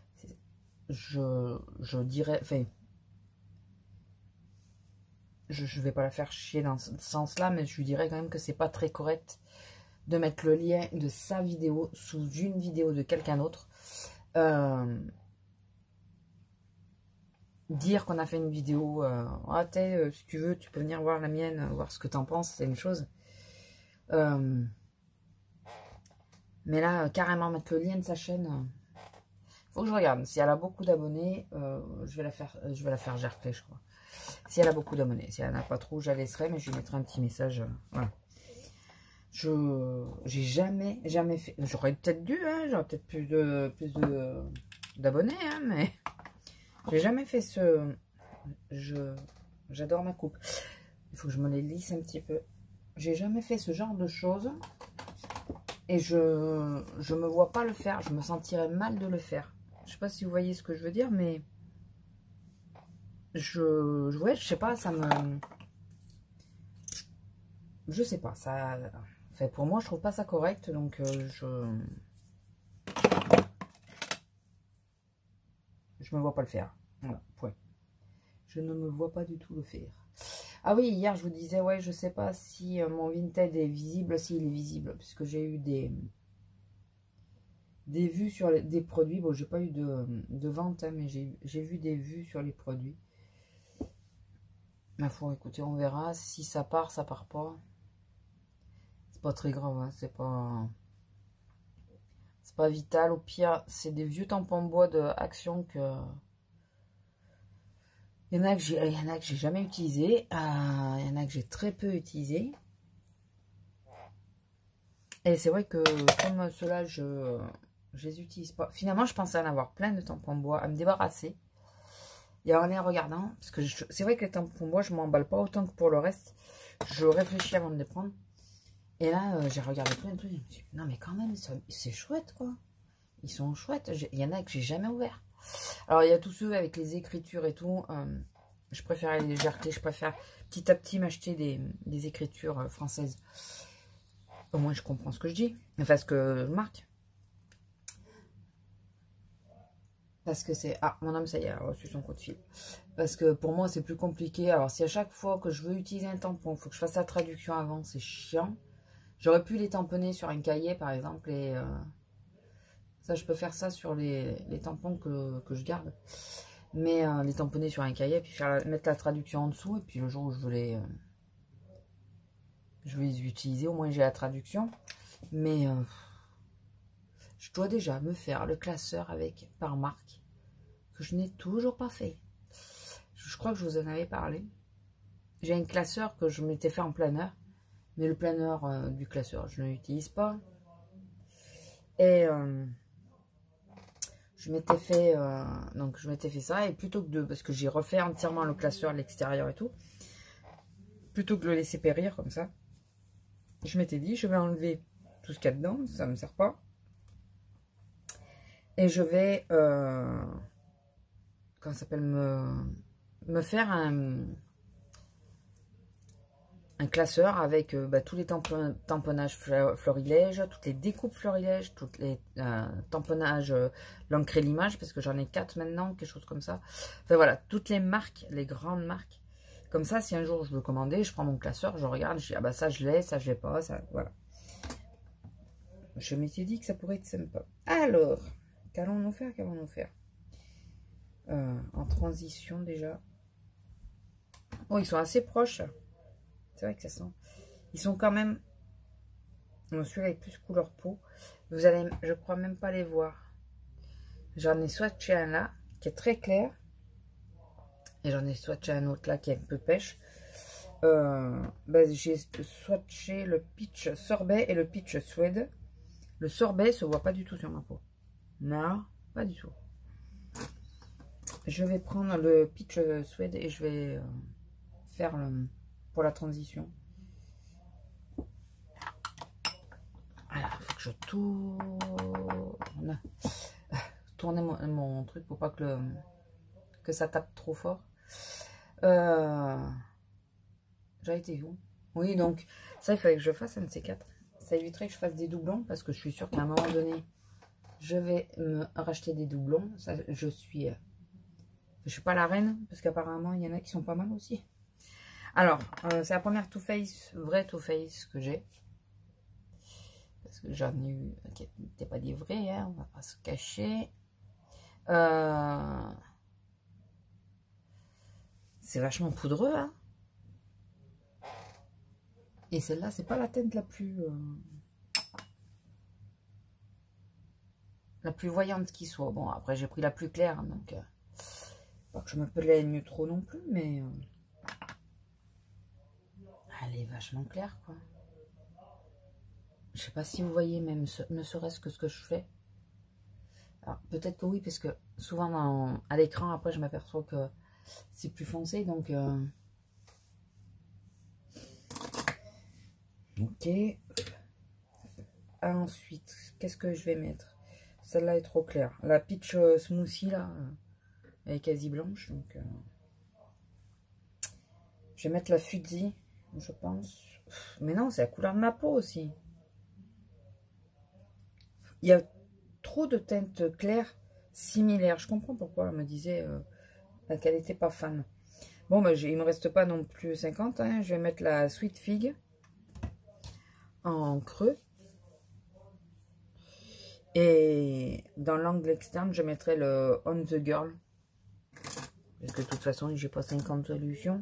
je dirais, enfin, je vais pas la faire chier dans ce sens-là, mais je lui dirais quand même que c'est pas très correct de mettre le lien de sa vidéo sous une vidéo de quelqu'un d'autre. Dire qu'on a fait une vidéo, ah, si tu veux, tu peux venir voir la mienne, voir ce que tu en penses, c'est une chose. Mais là, carrément mettre le lien de sa chaîne, faut que je regarde. Si elle a beaucoup d'abonnés, je vais la faire gercler, je crois. Si elle a beaucoup d'abonnés. Si elle n'en a pas trop, je la laisserai, mais je lui mettrai un petit message. Voilà. J'ai jamais fait. J'aurais peut-être dû, hein, j'aurais peut-être plus de d'abonnés, hein, mais j'ai jamais fait ce... J'adore ma coupe. Il faut que je me les lisse un petit peu. J'ai jamais fait ce genre de choses. Et je me vois pas le faire. Je me sentirais mal de le faire. Je sais pas si vous voyez ce que je veux dire, mais... ouais, je sais pas, ça me... Je sais pas, ça... Enfin, pour moi, je trouve pas ça correct, donc je me vois pas le faire. Voilà, point. Je ne me vois pas du tout le faire. Ah oui, hier, je vous disais, ouais, je sais pas si mon Vinted est visible, s'il est visible, puisque j'ai eu des vues sur des produits. Bon, j'ai pas eu de vente, hein, mais j'ai vu des vues sur les produits. Ma foi, écoutez, on verra. Si ça part pas. C'est pas très grave, hein, c'est pas vital. Au pire, c'est des vieux tampons bois de Action que... Il y en a que j'ai jamais utilisé. Il y en a que j'ai très peu utilisé. Et c'est vrai que comme ceux-là, je les utilise pas. Finalement, je pensais en avoir plein de tampons bois, à me débarrasser. Et en les regardant, parce que c'est vrai que les tampons bois, je m'emballe pas autant que pour le reste. Je réfléchis avant de les prendre. Et là, j'ai regardé plein de trucs. Je me suis dit, non mais quand même, c'est chouette quoi. Ils sont chouettes. Il y en a que j'ai jamais ouvert. Alors, il y a tous ceux avec les écritures et tout. Je préfère les légèretés. Je préfère petit à petit m'acheter des écritures françaises. Au moins, je comprends ce que je dis. Enfin, ce que je marque. Parce que c'est... Ah, mon homme, ça y est, a reçu son coup de fil. Parce que pour moi, c'est plus compliqué. Alors, si à chaque fois que je veux utiliser un tampon, il faut que je fasse la traduction avant, c'est chiant. J'aurais pu les tamponner sur un cahier, par exemple, et... ça, je peux faire ça sur les tampons que je garde. Mais les tamponner sur un cahier, puis mettre la traduction en dessous. Et puis le jour où je veux les utiliser, au moins j'ai la traduction. Mais je dois déjà me faire le classeur par marque, que je n'ai toujours pas fait. Je crois que je vous en avais parlé. J'ai un classeur que je m'étais fait en planeur. Mais le planeur du classeur, je ne l'utilise pas. Et... je m'étais fait ça, et plutôt que parce que j'ai refait entièrement le classeur, l'extérieur et tout, plutôt que de le laisser périr comme ça, je m'étais dit, je vais enlever tout ce qu'il y a dedans, ça ne me sert pas, et je vais, comment ça s'appelle, me faire un classeur avec tous les tamponnages florilèges, toutes les découpes florilèges, toutes les tamponnages l'encre et l'image, parce que j'en ai 4 maintenant, quelque chose comme ça. Enfin voilà, toutes les marques, les grandes marques. Comme ça, si un jour je veux commander, je prends mon classeur, je regarde, je dis, ah bah ça je l'ai pas, ça, voilà. Je m'étais dit que ça pourrait être sympa. Alors, qu'allons-nous faire, en transition déjà. Oh, ils sont assez proches. C'est vrai que ça sent. Ils sont quand même... Celui-là est plus couleur peau. Vous allez, je crois même pas les voir. J'en ai swatché un là, qui est très clair. Et j'en ai swatché un autre là, qui est un peu pêche. J'ai swatché le pitch sorbet et le pitch suède. Le sorbet se voit pas du tout sur ma peau. Non, pas du tout. Je vais prendre le pitch suède et je vais faire pour la transition. Voilà, il faut que je tourne mon truc pour pas que ça tape trop fort. J'ai été où? Oui, donc ça, il fallait que je fasse un de ces 4. Ça éviterait que je fasse des doublons, parce que je suis sûre qu'à un moment donné, je vais me racheter des doublons. Ça, je suis pas la reine, parce qu'apparemment, il y en a qui sont pas mal aussi. Alors, c'est la première Too Faced, vraie Too Faced que j'ai. Parce que j'en ai eu qui n'étaient pas des vrais, hein, on va pas se cacher. C'est vachement poudreux, hein. Et celle-là, c'est pas la teinte la plus voyante qui soit. Bon, après, j'ai pris la plus claire, donc pas que je me plaigne trop non plus, mais elle est vachement claire, quoi. Je sais pas si vous voyez, même ne serait-ce que ce que je fais. Alors, peut-être que oui, parce que souvent à l'écran, après, je m'aperçois que c'est plus foncé, donc... Ok. Ensuite, qu'est-ce que je vais mettre? Celle-là est trop claire. La peach smoothie, là, elle est quasi blanche, donc... je vais mettre la fusil, je pense. Mais non, c'est la couleur de ma peau aussi. Il y a trop de teintes claires similaires. Je comprends pourquoi elle me disait qu'elle n'était pas fan. Bon, bah, il ne me reste pas non plus 50. Hein. Je vais mettre la Sweet Fig en creux. Et dans l'angle externe, je mettrai le On the Girl. Parce que de toute façon, j'ai pas 50 solutions.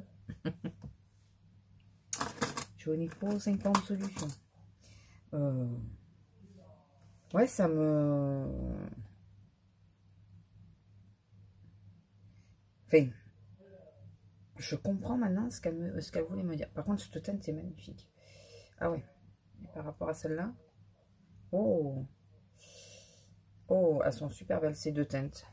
Je n'ai pas 50 solutions. Ouais, ça me... Enfin, je comprends maintenant ce qu'elle voulait me dire. Par contre, cette teinte, c'est magnifique. Ah ouais. Et par rapport à celle-là. Oh. Oh, elles sont super belles, ces deux teintes.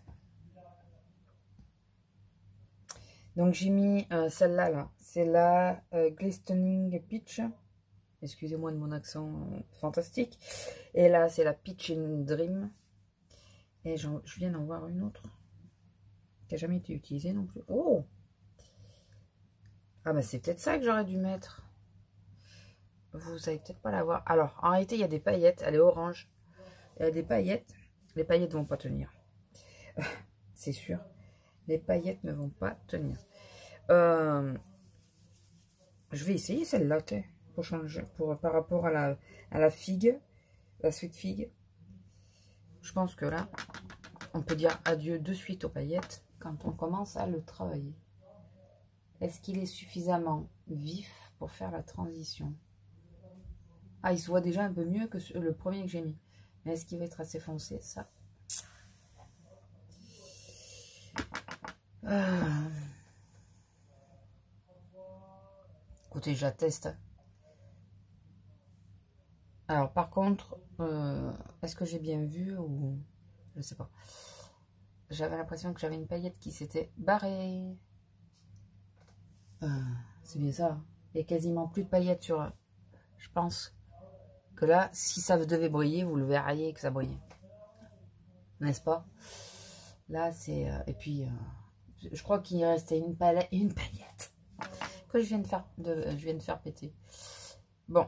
Donc, j'ai mis celle-là, là. C'est la Glistening Peach. Excusez-moi de mon accent fantastique. Et là, c'est la Peach in Dream. Et je viens d'en voir une autre. Qui n'a jamais été utilisée non plus. Oh! Ah, bah, c'est peut-être ça que j'aurais dû mettre. Vous savez peut-être pas la voir. Alors, en réalité, il y a des paillettes. Elle est orange. Il y a des paillettes. Les paillettes vont pas tenir. C'est sûr. Les paillettes ne vont pas tenir. Je vais essayer celle-là, pour changer. Par rapport à la figue. La sweet fig. Je pense que là, on peut dire adieu de suite aux paillettes quand on commence à le travailler. Est-ce qu'il est suffisamment vif pour faire la transition? Ah, il se voit déjà un peu mieux que le premier que j'ai mis. Mais est-ce qu'il va être assez foncé? Ça. Écoutez, j'atteste. Alors, par contre, est-ce que j'ai bien vu ou... Je sais pas. J'avais l'impression que j'avais une paillette qui s'était barrée. C'est bien ça. Il n'y a quasiment plus de paillettes sur... Je pense que là, si ça devait briller, vous le verriez que ça brillait. N'est-ce pas? Là, c'est... et puis, je crois qu'il restait une paillette que je viens de faire péter. Bon.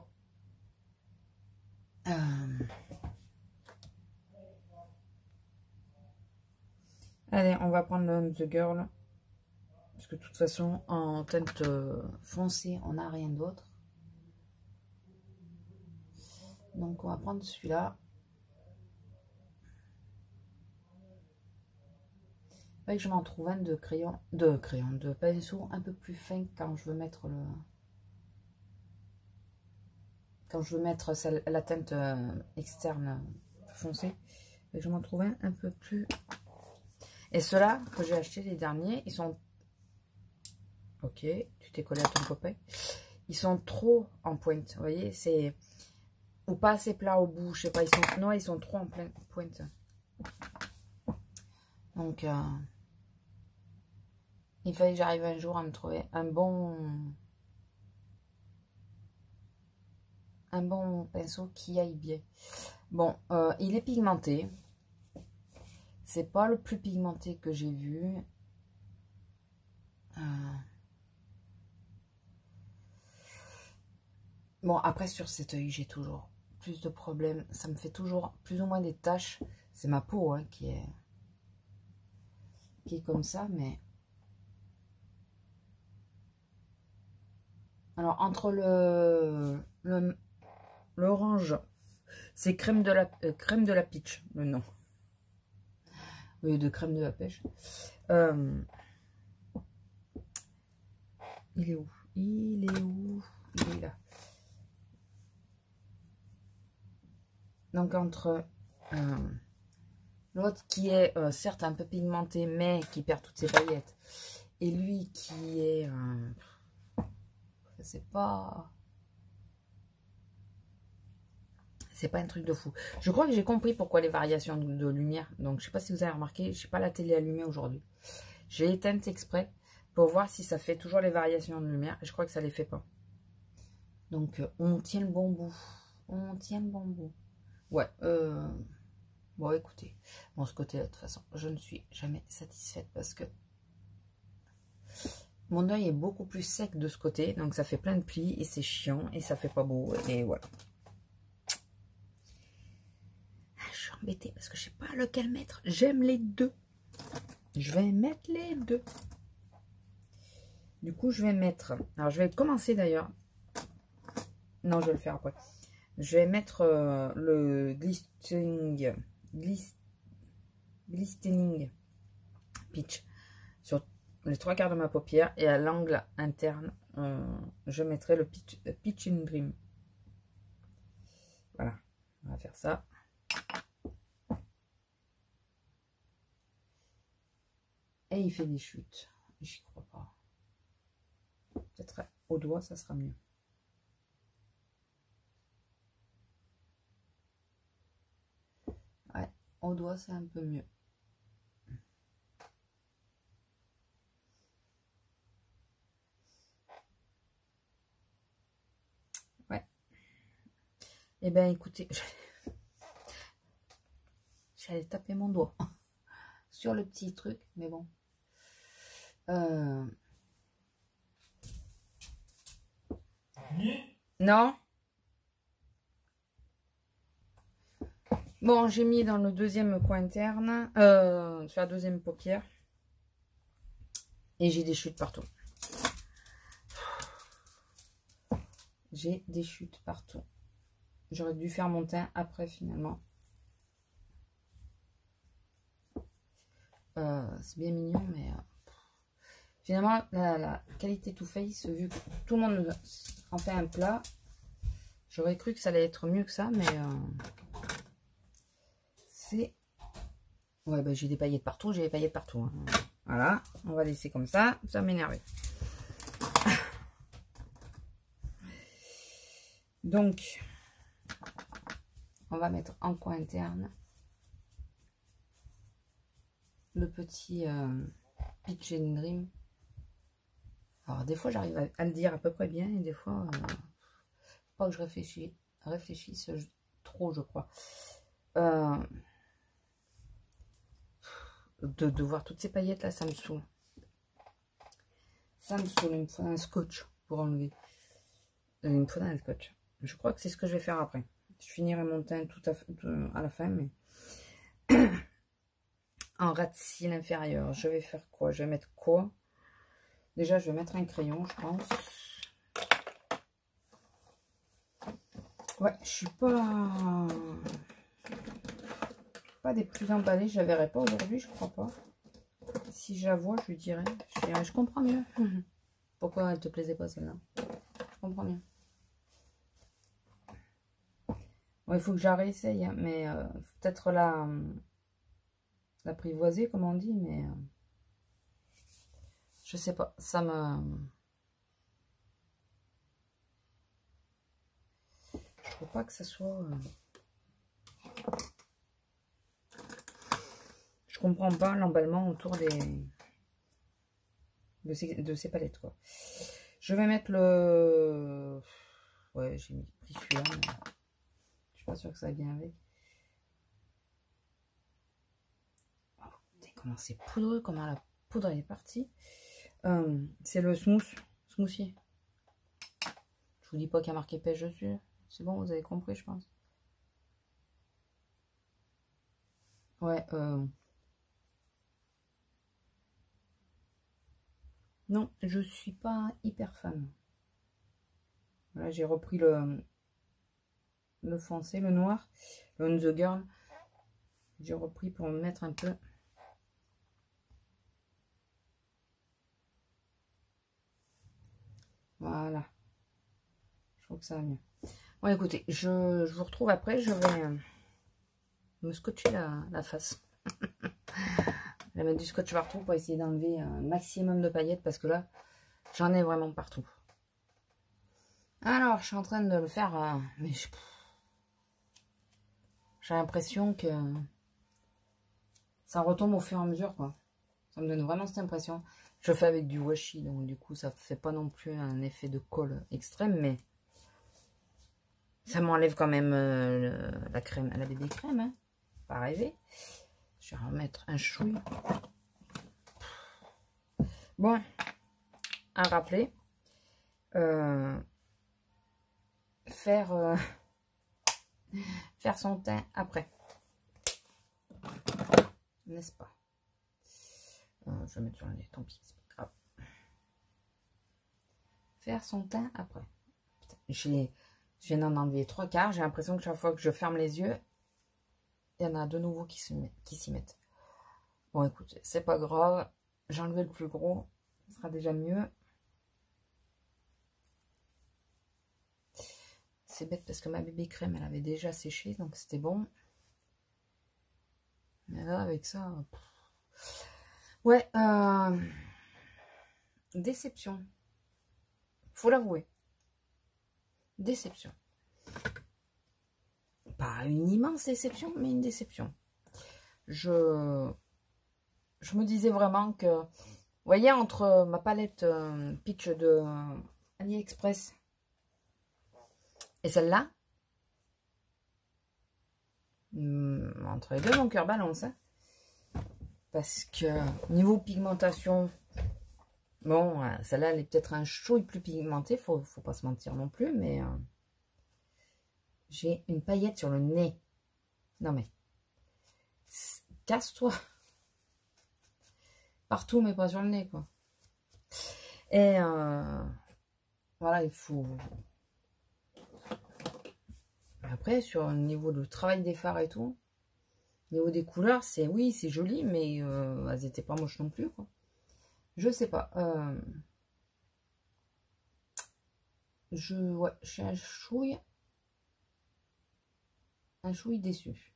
Allez, on va prendre le The Girl. Parce que de toute façon, en teinte foncée, on n'a rien d'autre. Donc, on va prendre celui-là. Et je m'en trouve un de de pinceau un peu plus fin quand je veux mettre le... Quand je veux mettre la teinte externe foncée. Et je m'en trouve un peu plus... Et ceux-là que j'ai acheté les derniers, ils sont... Ok, tu t'es collé à ton copain. Ils sont trop en pointe, vous voyez, c'est... Ou pas assez plat au bout, je sais pas, non, ils sont trop en pointe. Donc, il fallait que j'arrive un jour à me trouver un bon pinceau qui aille bien. Bon, il est pigmenté. C'est pas le plus pigmenté que j'ai vu. Bon, après, sur cet œil, j'ai toujours plus de problèmes. Ça me fait toujours plus ou moins des taches. C'est ma peau hein, qui est comme ça, mais... Alors, entre l'orange, c'est crème de la peach, le nom. Oui, de crème de la pêche. Il est où? Il est où? Il est là. Donc, entre l'autre qui est certes un peu pigmenté, mais qui perd toutes ses paillettes, et lui qui est... c'est pas... C'est pas un truc de fou. Je crois que j'ai compris pourquoi les variations de lumière. Donc, je sais pas si vous avez remarqué, je n'ai pas la télé allumée aujourd'hui. J'ai éteinte exprès pour voir si ça fait toujours les variations de lumière. Et je crois que ça les fait pas. Donc, on tient le bon bout. On tient le bon bout. Ouais. Bon, écoutez. Bon, ce côté-là, de toute façon, je ne suis jamais satisfaite parce que mon œil est beaucoup plus sec de ce côté. Donc, ça fait plein de plis et c'est chiant et ça fait pas beau. Et voilà. Je suis embêtée parce que je sais pas lequel mettre. J'aime les deux. Je vais mettre les deux. Du coup, je vais mettre... Alors, je vais commencer d'ailleurs. Non, je vais le faire après. Je vais mettre le glistening peach sur les 3/4 de ma paupière. Et à l'angle interne, je mettrai le peach and dream. Voilà. On va faire ça. Et il fait des chutes. J'y crois pas. Peut-être au doigt, ça sera mieux. Ouais, au doigt, c'est un peu mieux. Ouais. Eh bien, écoutez, j'allais taper mon doigt sur le petit truc, mais bon. Non. Bon, j'ai mis dans le deuxième coin interne, sur la deuxième paupière. Et j'ai des chutes partout. J'ai des chutes partout. J'aurais dû faire mon teint après finalement. C'est bien mignon, mais finalement, la qualité Too Faced, vu que tout le monde en fait un plat, j'aurais cru que ça allait être mieux que ça, mais c'est... Ouais, bah, j'ai des paillettes partout, j'ai des paillettes partout. Hein. Voilà, on va laisser comme ça, ça m'énerve. Donc, on va mettre en coin interne le petit Peach and Dream. Alors, des fois, j'arrive à le dire à peu près bien, et des fois, faut pas que je réfléchisse trop, je crois. De voir toutes ces paillettes là, ça me saoule. Ça me saoule. Il me faut un scotch pour enlever. Il me faut un scotch. Je crois que c'est ce que je vais faire après. Je finirai mon teint tout à la fin, mais en ras de cils inférieur, je vais faire quoi? Je vais mettre quoi? Déjà, je vais mettre un crayon, je pense. Ouais, je suis pas des plus emballées. Je la verrai pas aujourd'hui, je crois pas. Si je la vois, je lui dirai. Je comprends mieux. Pourquoi elle te plaisait pas celle-là? Je comprends mieux. Bon, il faut que je la réessaye, hein, mais peut-être l'apprivoiser, comme on dit, mais je sais pas. Ça me... Je trouve pas que ça soit... Je comprends pas l'emballement autour de ces palettes, quoi. Je vais mettre le... Ouais, j'ai pris celui-là, mais je suis pas sûre que ça vient avec. Oh, comment c'est poudreux, comment la poudre est partie. C'est le smoothie. Je vous dis pas qu'il y a marqué pêche dessus. C'est bon, vous avez compris, je pense. Ouais, non, je suis pas hyper fan. Là, j'ai repris le foncé, le noir, le On The Girl. J'ai repris pour me mettre un peu. Voilà. Je trouve que ça va mieux. Bon, écoutez, je vous retrouve après. Je vais me scotcher la face. Je vais mettre du scotch partout pour essayer d'enlever un maximum de paillettes parce que là, j'en ai vraiment partout. Alors, je suis en train de le faire, mais J'ai l'impression que ça retombe au fur et à mesure, quoi. Ça me donne vraiment cette impression. Je fais avec du washi, donc du coup, ça fait pas non plus un effet de colle extrême, mais ça m'enlève quand même la crème, la bébé crème, hein. Pas rêver. Je vais remettre un chouille. Bon, à rappeler, faire son teint après. N'est-ce pas? Je vais mettre sur le nez, tant pis, c'est pas grave. Faire son teint après. Je viens d'en enlever 3/4. J'ai l'impression que chaque fois que je ferme les yeux, il y en a de nouveau qui s'y mettent. Bon, écoute, c'est pas grave. J'ai enlevé le plus gros. Ce sera déjà mieux. C'est bête parce que ma bébé crème, elle avait déjà séché, donc c'était bon. Mais là, avec ça... Ouais, déception. Faut l'avouer. Déception. Pas une immense déception, mais une déception. Je me disais vraiment que... Vous voyez, entre ma palette Peach de AliExpress et celle-là, entre les deux, mon cœur balance. Hein. Parce que niveau pigmentation, bon, celle-là, elle est peut-être un chouille plus pigmentée, faut pas se mentir non plus, mais j'ai une paillette sur le nez. Non mais, casse-toi. Partout, mais pas sur le nez, quoi. Et voilà, il faut... Après, sur le niveau du travail des fards et tout, au niveau des couleurs, c'est oui, c'est joli, mais elles n'étaient pas moches non plus, quoi. Je sais pas. Ouais, je suis un chouille déçu.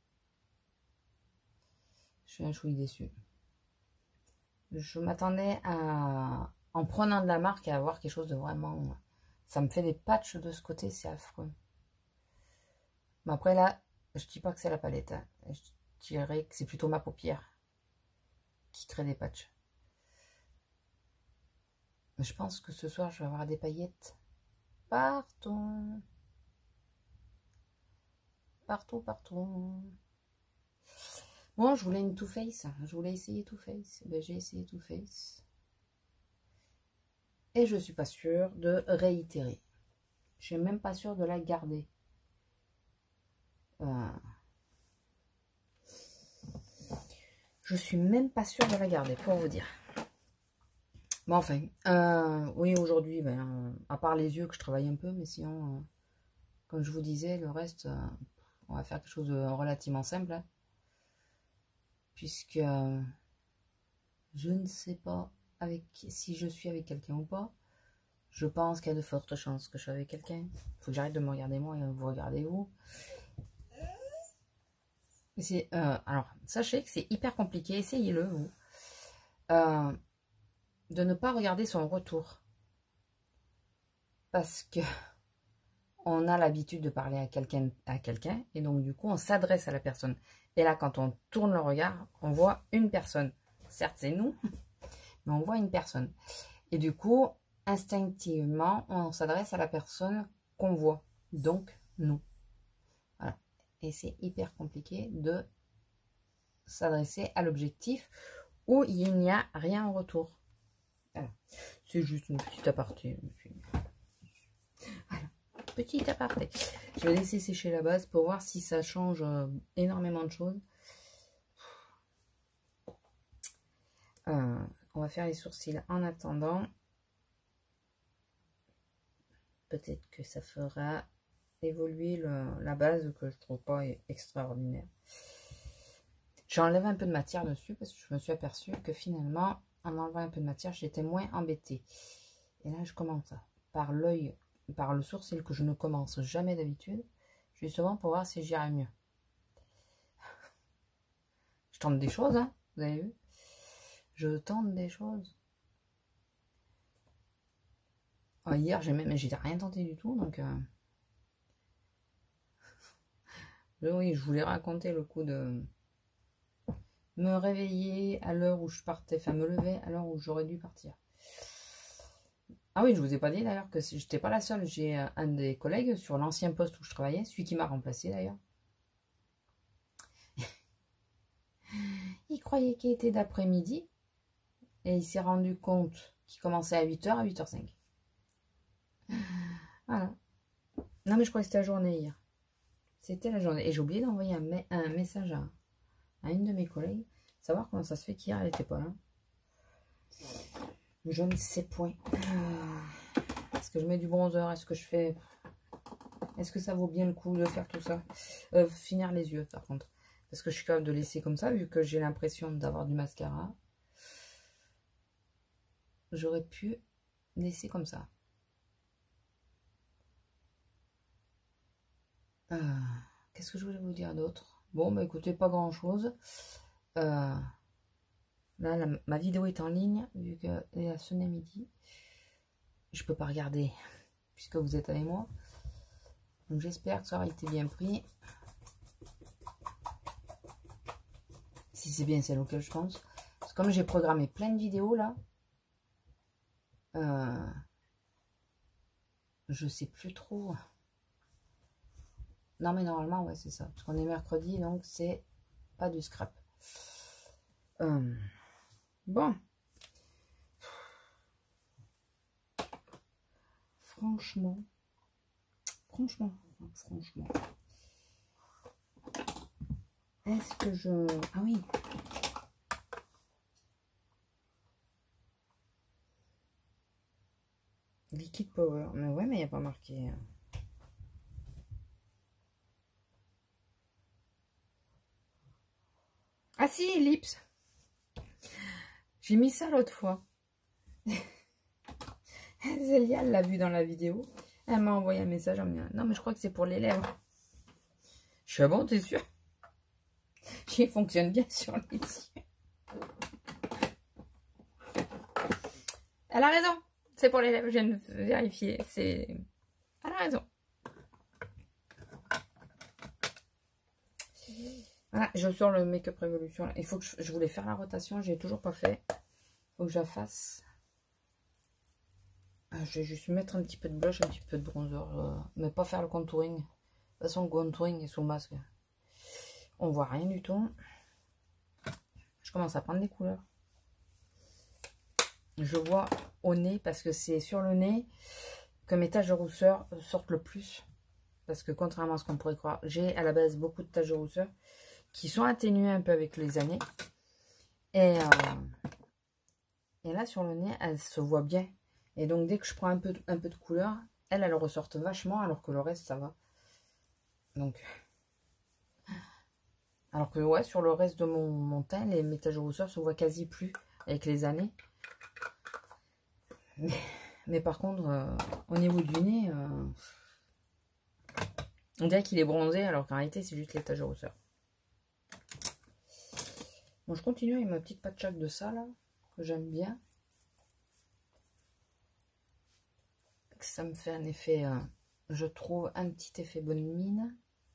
Je suis un chouille déçu. Je m'attendais à, en prenant de la marque, à avoir quelque chose de vraiment... Ça me fait des patchs de ce côté, c'est affreux. Mais après là, je dis pas que c'est la palette. Hein. Je dirais que c'est plutôt ma paupière qui crée des patchs. Je pense que ce soir, je vais avoir des paillettes partout. Partout, partout. Bon, je voulais une Too Faced. Je voulais essayer Too Faced. Ben, j'ai essayé Too Faced. Et je suis pas sûre de réitérer. Je suis même pas sûre de la garder. Je suis même pas sûre de la garder, pour vous dire. Bon, enfin, oui, aujourd'hui, ben, à part les yeux que je travaille un peu, mais sinon, comme je vous disais, le reste, on va faire quelque chose de relativement simple. Hein, puisque je ne sais pas si je suis avec quelqu'un ou pas. Je pense qu'il y a de fortes chances que je sois avec quelqu'un. Il faut que j'arrête de me regarder moi et vous regardez vous. Alors, sachez que c'est hyper compliqué. Essayez-le, vous. De ne pas regarder son retour. Parce que on a l'habitude de parler à quelqu'un. Et donc, du coup, on s'adresse à la personne. Et là, quand on tourne le regard, on voit une personne. Certes, c'est nous, mais on voit une personne. Et du coup, instinctivement, on s'adresse à la personne qu'on voit. Donc, nous. Voilà. Et c'est hyper compliqué de s'adresser à l'objectif où il n'y a rien en retour. Voilà. C'est juste une petite aparté. Voilà. Petite aparté. Je vais laisser sécher la base pour voir si ça change énormément de choses. On va faire les sourcils en attendant. Peut-être que ça fera évoluer la base que je trouve pas extraordinaire. J'enlève un peu de matière dessus parce que je me suis aperçue que finalement, en enlevant un peu de matière, j'étais moins embêtée. Et là, je commence par l'œil, par le sourcil que je ne commence jamais d'habitude, justement pour voir si j'y arrive mieux. Je tente des choses, hein, vous avez vu? Je tente des choses. Hier, j'ai rien tenté du tout, donc... Oui, je voulais raconter le coup de me réveiller à l'heure où je partais, enfin me lever à l'heure où j'aurais dû partir. Ah oui, je vous ai pas dit d'ailleurs que j'étais pas la seule. J'ai un des collègues sur l'ancien poste où je travaillais, celui qui m'a remplacé d'ailleurs. Il croyait qu'il était d'après-midi et il s'est rendu compte qu'il commençait à 8 h à 8 h 05. Voilà. Non mais je crois que c'était la journée hier. C'était la journée. Et j'ai oublié d'envoyer un message à une de mes collègues, savoir comment ça se fait qu'hier elle n'était pas là. Je ne sais point. Est-ce que je mets du bronzer? Est-ce que je fais... Est-ce que ça vaut bien le coup de faire tout ça? Finir les yeux par contre. Parce que je suis capable de laisser comme ça, vu que j'ai l'impression d'avoir du mascara. J'aurais pu laisser comme ça. Qu'est-ce que je voulais vous dire d'autre? Bon, bah écoutez, pas grand-chose. Là, ma vidéo est en ligne, vu qu'elle a sonné à midi. Je peux pas regarder, puisque vous êtes avec moi. Donc j'espère que ça aura été bien pris. Si c'est bien celle auquel je pense. Parce que comme j'ai programmé plein de vidéos là, je sais plus trop. Non mais normalement ouais c'est ça. Parce qu'on est mercredi donc c'est pas du scrap. Bon. Franchement. Est-ce que je... Ah oui. Liquid Power. Mais ouais, mais il n'y a pas marqué. Ah si, Lips. J'ai mis ça l'autre fois. Zélia l'a vu dans la vidéo. Elle m'a envoyé un message en me disant, non mais je crois que c'est pour les lèvres. Je suis bon, t'es sûr? Il fonctionne bien sur les yeux. Elle a raison. C'est pour les lèvres. Je viens de vérifier. Elle a raison. Voilà, je sors le Make-up Révolution. Il faut que je voulais faire la rotation. Je l'ai toujours pas fait. Il faut que je la fasse. Je vais juste mettre un petit peu de blush, un petit peu de bronzer. Mais pas faire le contouring. De toute façon, le contouring est sous le masque. On voit rien du tout. Je commence à prendre des couleurs. Je vois au nez parce que c'est sur le nez que mes taches de rousseur sortent le plus. Parce que contrairement à ce qu'on pourrait croire, j'ai à la base beaucoup de taches de rousseur qui sont atténuées un peu avec les années. Et là sur le nez, elles se voient bien. Et donc dès que je prends un peu de couleur, elles ressortent vachement alors que le reste ça va. Donc... Alors que ouais, sur le reste de mon teint, mes taches de rousseur se voient quasi plus avec les années. Mais par contre, au niveau du nez, on dirait qu'il est bronzé alors qu'en réalité c'est juste les taches de rousseur. Bon, je continue avec ma petite patchak de ça là, que j'aime bien. Ça me fait un effet, je trouve, un petit effet bonne mine.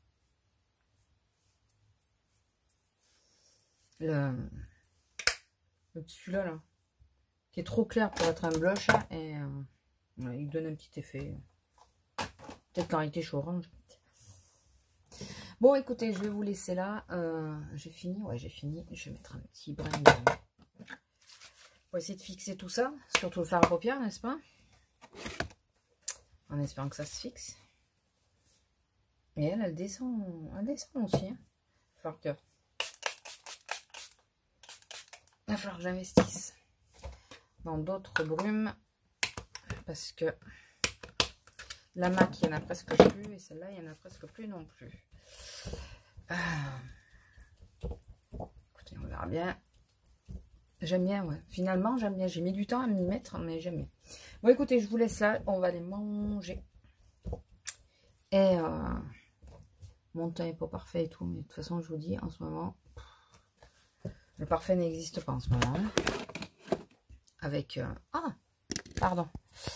Le celui-là, là, qui est trop clair pour être un blush, et ouais, il donne un petit effet. Peut-être qu'en réalité, je suis orange. Bon, écoutez, je vais vous laisser là. J'ai fini, ouais, j'ai fini. Je vais mettre un petit brin pour essayer de fixer tout ça, surtout le fard à paupières, n'est-ce pas? En espérant que ça se fixe. Et elle descend aussi. Hein. Il va falloir que j'investisse dans d'autres brumes parce que la MAC, il n'y en a presque plus et celle-là, il n'y en a presque plus non plus. Écoutez, on verra bien. J'aime bien, ouais. Finalement, j'aime bien. J'ai mis du temps à m'y mettre, mais j'aime bien. Bon, écoutez, je vous laisse là. On va aller manger. Et mon teint n'est pas parfait et tout, mais de toute façon, je vous dis, en ce moment, le parfait n'existe pas en ce moment. Hein. Avec... pardon.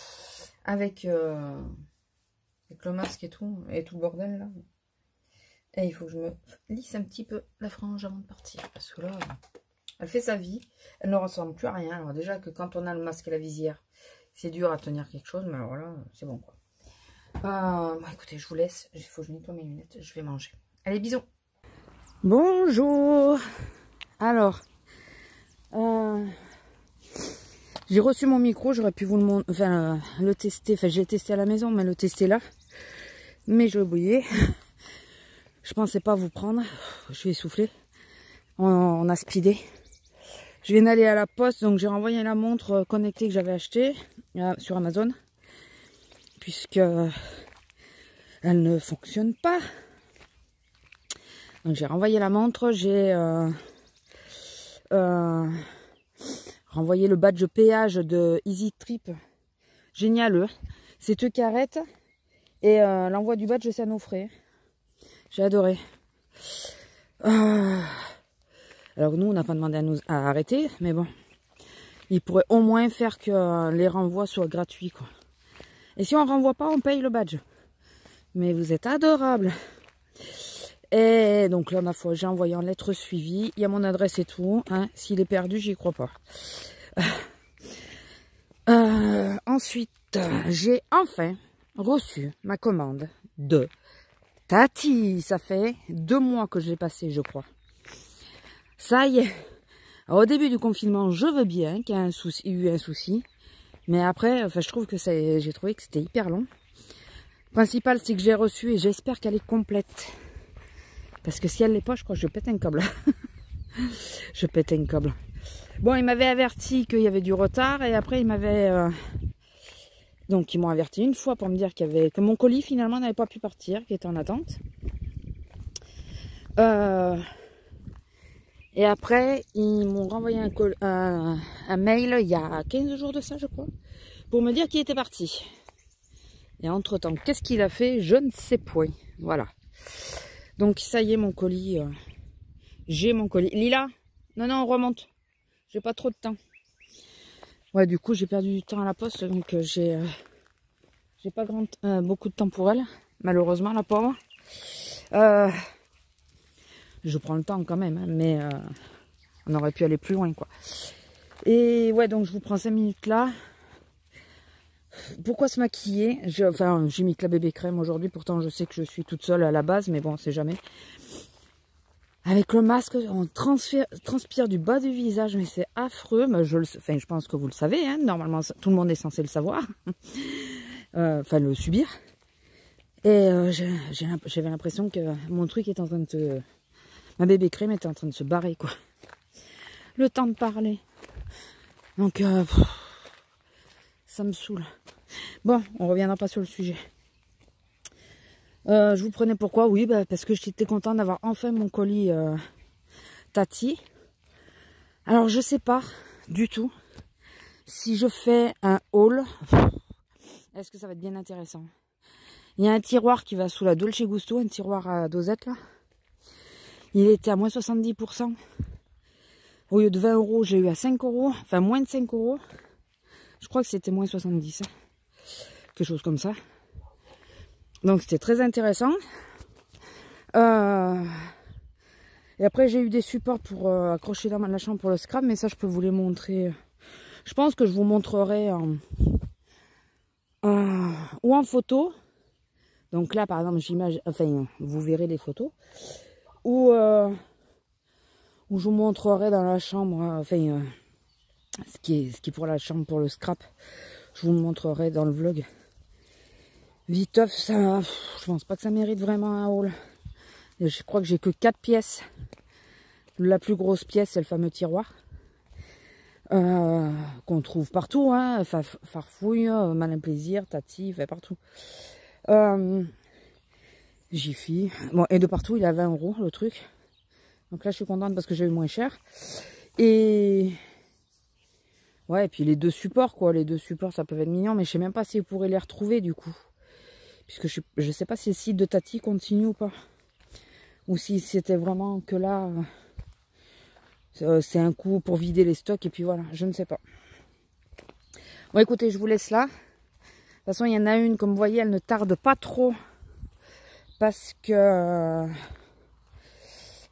Avec le masque et tout le bordel, là. Et il faut que je me lisse un petit peu la frange avant de partir. Parce que là, elle fait sa vie. Elle ne ressemble plus à rien. Alors déjà que quand on a le masque et la visière, c'est dur à tenir quelque chose. Mais alors là, c'est bon quoi. Bon, écoutez, je vous laisse. Il faut que je nettoie mes lunettes. Je vais manger. Allez, bisous. Bonjour. Alors, j'ai reçu mon micro. J'aurais pu vous le montrer, enfin, le tester. Enfin, j'ai testé à la maison, mais le tester là. Mais j'ai oublié. Je pensais pas vous prendre. Je suis essoufflée. On a speedé. Je viens d'aller à la poste, donc j'ai renvoyé la montre connectée que j'avais achetée sur Amazon. Puisque elle ne fonctionne pas. Donc j'ai renvoyé la montre. J'ai renvoyé le badge péage de Easy Trip. Génial. C'est eux qui arrêtent. Et l'envoi du badge, c'est à nos frais. J'ai adoré. Alors nous, on n'a pas demandé à arrêter, mais bon. Ils pourraient au moins faire que les renvois soient gratuits, quoi. Et si on ne renvoie pas, on paye le badge. Mais vous êtes adorables. Et donc là, j'ai envoyé en lettre suivie. Il y a mon adresse et tout. Hein. S'il est perdu, j'y crois pas. Ensuite, j'ai enfin reçu ma commande de Tati. Ça fait 2 mois que je l'ai passé, je crois. Ça y est. Alors, au début du confinement, je veux bien qu'il y ait eu un souci. Mais après, enfin, je trouve que j'ai trouvé que c'était hyper long. Le principal, c'est que j'ai reçu et j'espère qu'elle est complète. Parce que si elle l'est pas, je crois que je pète un câble. Je pète un câble. Bon, ils m'avaient averti qu'il y avait du retard. Et après, ils m'avaient... Donc, ils m'ont averti une fois pour me dire que mon colis, finalement, n'avait pas pu partir, qu'il était en attente. Et après, ils m'ont renvoyé un mail il y a 15 jours de ça, je crois, pour me dire qu'il était parti. Et entre-temps, qu'est-ce qu'il a fait? Je ne sais point. Voilà. Donc, ça y est, mon colis. J'ai mon colis. Lila? Non, on remonte. J'ai pas trop de temps. Ouais, du coup, j'ai perdu du temps à la poste, donc j'ai pas beaucoup de temps pour elle. Malheureusement, la pauvre. Je prends le temps quand même, hein, mais on aurait pu aller plus loin, quoi. Et ouais, donc je vous prends 5 minutes là. Pourquoi se maquiller? J'ai mis que la bébé crème aujourd'hui, pourtant je sais que je suis toute seule à la base, mais bon, on sait jamais. Avec le masque, on transpire du bas du visage, mais c'est affreux. Mais je pense que vous le savez, hein, normalement tout le monde est censé le savoir. Enfin, le subir. Et j'avais l'impression que mon truc est en train de ma bébé crème était en train de se barrer, quoi. Le temps de parler. Donc, ça me saoule. Bon, on reviendra pas sur le sujet. Je vous prenais pourquoi? Oui, parce que j'étais contente d'avoir enfin mon colis Tati. Alors, je sais pas du tout si je fais un haul. Est-ce que ça va être bien intéressant? Il y a un tiroir qui va sous la Dolce Gusto, un tiroir à dosette, là. Il était à moins 70%. Au lieu de 20 €, j'ai eu à 5 €. Enfin, moins de 5 €. Je crois que c'était moins 70. Hein. Quelque chose comme ça. Donc, c'était très intéressant. Et après, j'ai eu des supports pour accrocher dans la chambre pour le scrap. Mais ça, je peux vous les montrer. Je pense que je vous montrerai ou en photo. Donc là, par exemple, vous verrez les photos. Ou je vous montrerai dans la chambre, ce qui est pour la chambre, pour le scrap. Je vous le montrerai dans le vlog. Viteuf, ça, je pense pas que ça mérite vraiment un haul. Je crois que j'ai que 4 pièces. La plus grosse pièce, c'est le fameux tiroir. Qu'on trouve partout, hein. Farfouille, Malin Plaisir, Tati, partout. Jiffy. Bon, et de partout, il est à 20 € le truc. Donc là, je suis contente parce que j'ai eu moins cher. Et ouais, et puis les 2 supports, quoi. Les 2 supports, ça peut être mignon, mais je sais même pas si vous pourrez les retrouver du coup. Puisque je sais pas si le site de Tati continue ou pas. Ou si c'était vraiment que là, c'est un coup pour vider les stocks et puis voilà, je ne sais pas. Bon, écoutez, je vous laisse là. De toute façon, il y en a une, comme vous voyez, elle ne tarde pas trop. Parce que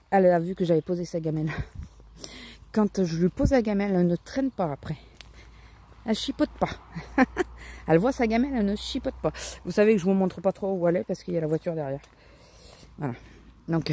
Elle a vu que j'avais posé sa gamelle. Quand je lui pose la gamelle, elle ne traîne pas après. Elle chipote pas. Elle voit sa gamelle, elle ne chipote pas. Vous savez que je vous montre pas trop où elle est parce qu'il y a la voiture derrière. Voilà. Donc,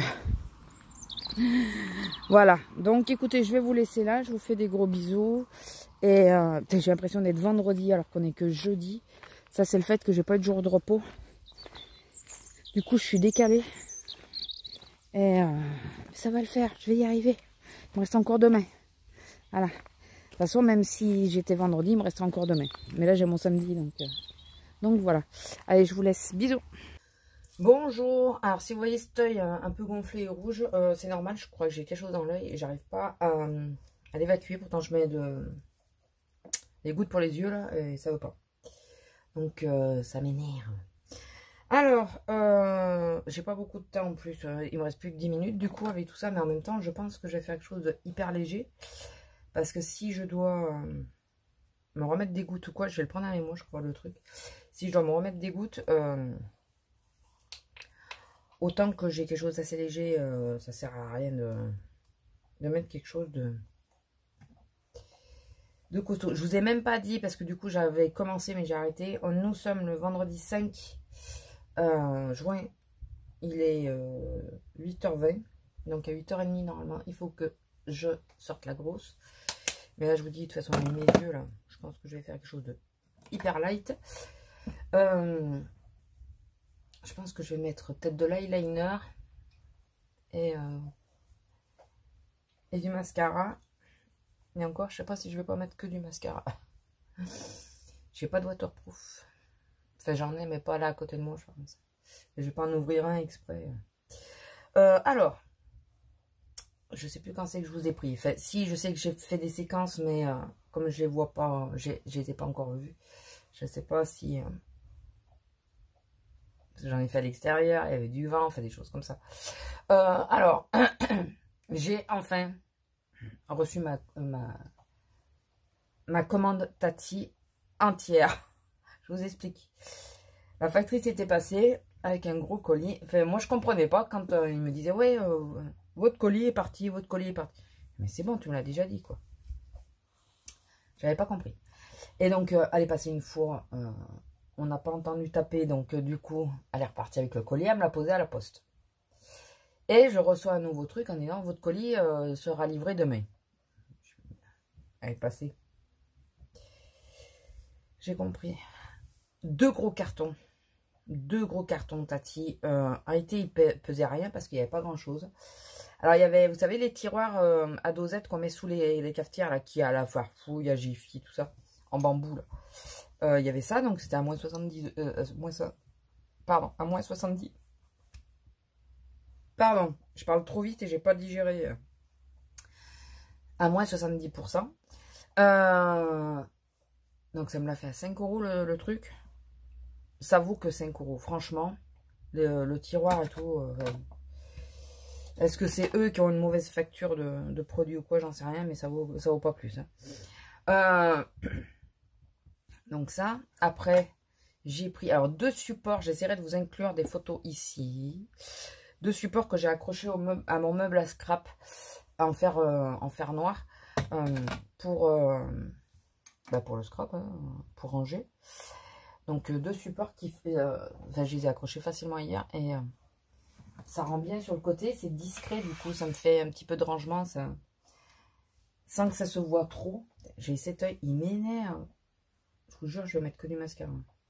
voilà. Donc, écoutez, je vais vous laisser là. Je vous fais des gros bisous. Et j'ai l'impression d'être vendredi alors qu'on est que jeudi. Ça, c'est le fait que j'ai pas eu de jour de repos. Du coup, je suis décalée. Et ça va le faire. Je vais y arriver. Il me reste encore demain. Voilà. De toute façon, même si j'étais vendredi, il me reste encore demain. Mais là, j'ai mon samedi. Donc voilà. Allez, je vous laisse. Bisous. Bonjour. Alors, si vous voyez cet œil un peu gonflé et rouge, c'est normal. Je crois que j'ai quelque chose dans l'œil et j'arrive pas à l'évacuer. Pourtant, je mets des gouttes pour les yeux là et ça veut pas. Donc, ça m'énerve. Alors, j'ai pas beaucoup de temps en plus, il me reste plus que 10 minutes du coup avec tout ça, mais en même temps je pense que je vais faire quelque chose de hyper léger, parce que si je dois me remettre des gouttes ou quoi, je vais le prendre avec moi je crois le truc, si je dois me remettre des gouttes, autant que j'ai quelque chose d'assez léger, ça sert à rien de mettre quelque chose de costaud. Je vous ai même pas dit, parce que du coup j'avais commencé mais j'ai arrêté, nous sommes le vendredi 5 juin, il est 8h20, donc à 8h30 normalement, il faut que je sorte la grosse. Mais là je vous dis, de toute façon, avec mes yeux là, je pense que je vais faire quelque chose de hyper light. Je pense que je vais mettre peut-être de l'eyeliner et du mascara. Et encore, je sais pas si je vais pas mettre que du mascara. J'ai pas de waterproof. Enfin, j'en ai, mais pas là à côté de moi, je pense. Je vais pas en ouvrir un exprès. Alors, je sais plus quand c'est que je vous ai pris. Enfin, si, je sais que j'ai fait des séquences, mais comme je les vois pas, je les ai pas encore vues. Je sais pas si j'en ai fait à l'extérieur, il y avait du vent, enfin des choses comme ça. Alors, j'ai enfin reçu ma commande Tati entière. Je vous explique. La factrice était passée avec un gros colis. Enfin, moi, je comprenais pas quand il me disait, ouais, votre colis est parti, votre colis est parti. Mais c'est bon, tu me l'as déjà dit, quoi. J'avais pas compris. Et donc, elle est passée une fois, on n'a pas entendu taper, donc du coup, elle est repartie avec le colis, elle me l'a posé à la poste. Et je reçois un nouveau truc en disant, votre colis sera livré demain. Elle est passée. J'ai compris. Deux gros cartons Tati. A été, il pesait rien parce qu'il n'y avait pas grand chose. Alors il y avait, vous savez, les tiroirs à dosettes qu'on met sous les cafetières là, qui a la Farfouille, à Jiffy, tout ça, en bambou là. Il y avait ça, donc c'était à moins 70, pardon, à moins 70. Pardon, je parle trop vite et j'ai pas digéré. À moins 70%. Donc ça me l'a fait à 5 € le truc. Ça vaut que 5 €, franchement. Le tiroir et tout. Est-ce que c'est eux qui ont une mauvaise facture de produit ou quoi? J'en sais rien, mais ça vaut pas plus. Hein. Donc ça. Après, j'ai pris alors 2 supports. J'essaierai de vous inclure des photos ici. 2 supports que j'ai accrochés à mon meuble à scrap en fer noir. Pour le scrap, hein, pour ranger. Donc 2 supports qui fait... enfin, je les ai accrochés facilement hier. Et ça rend bien sur le côté. C'est discret, du coup, ça me fait un petit peu de rangement. Ça, sans que ça se voit trop. J'ai cet œil, il m'énerve. Je vous jure, je vais mettre que du mascara.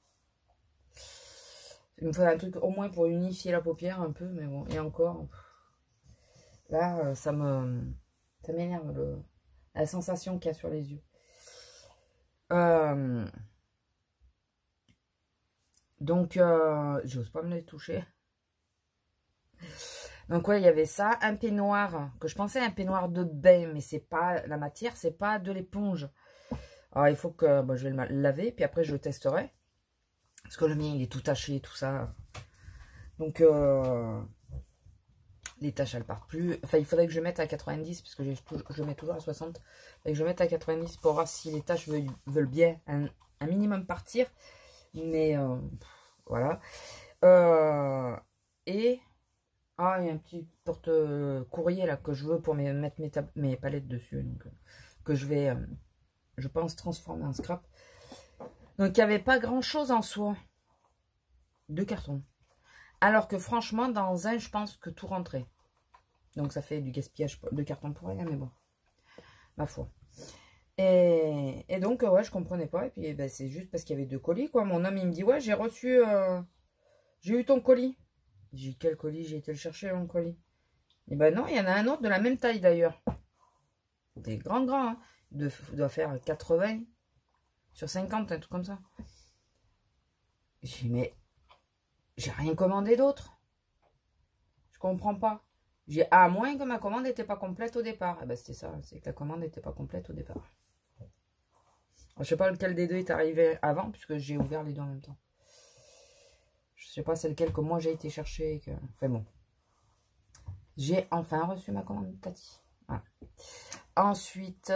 Il me faut un truc au moins pour unifier la paupière un peu. Mais bon, et encore... Là, ça m'énerve, la sensation qu'il y a sur les yeux. Donc, j'ose pas me les toucher. Donc, ouais, il y avait ça. Un peignoir, que je pensais un peignoir de bain, mais c'est pas, la matière, c'est pas de l'éponge. Alors, il faut que, je vais le laver, puis après, je le testerai. Parce que le mien, il est tout taché, tout ça. Donc, les taches, elles partent plus. Enfin, il faudrait que je mette à 90, parce que je mets toujours à 60. Et que je mette à 90 pour voir si les taches veulent bien un minimum partir. Mais, voilà. Et Ah, il y a un petit porte-courrier là que je veux pour mettre mes palettes dessus. Donc, que je vais, je pense, transformer en scrap. Donc, il n'y avait pas grand-chose en soi. 2 cartons. Alors que franchement, dans un, je pense que tout rentrait. Donc, ça fait du gaspillage de cartons pour rien, mais bon. Ma foi. Et donc, ouais, je comprenais pas. Et puis, ben, c'est juste parce qu'il y avait 2 colis, quoi. Mon homme, il me dit, ouais, j'ai reçu... j'ai eu ton colis. J'ai dit, quel colis? J'ai été le chercher, mon colis. Et ben non, il y en a un autre de la même taille, d'ailleurs. Des grands, hein. Il doit faire 80 sur 50, un truc comme ça. J'ai dit, mais j'ai rien commandé d'autre. Je comprends pas. J'ai à moins que ma commande n'était pas complète au départ. Eh ben c'était ça, c'est que la commande n'était pas complète au départ. Alors, je sais pas lequel des deux est arrivé avant, puisque j'ai ouvert les deux en même temps. Je sais pas c'est lequel que moi j'ai été chercher. Enfin bon. J'ai enfin reçu ma commande Tati. Voilà. Ensuite,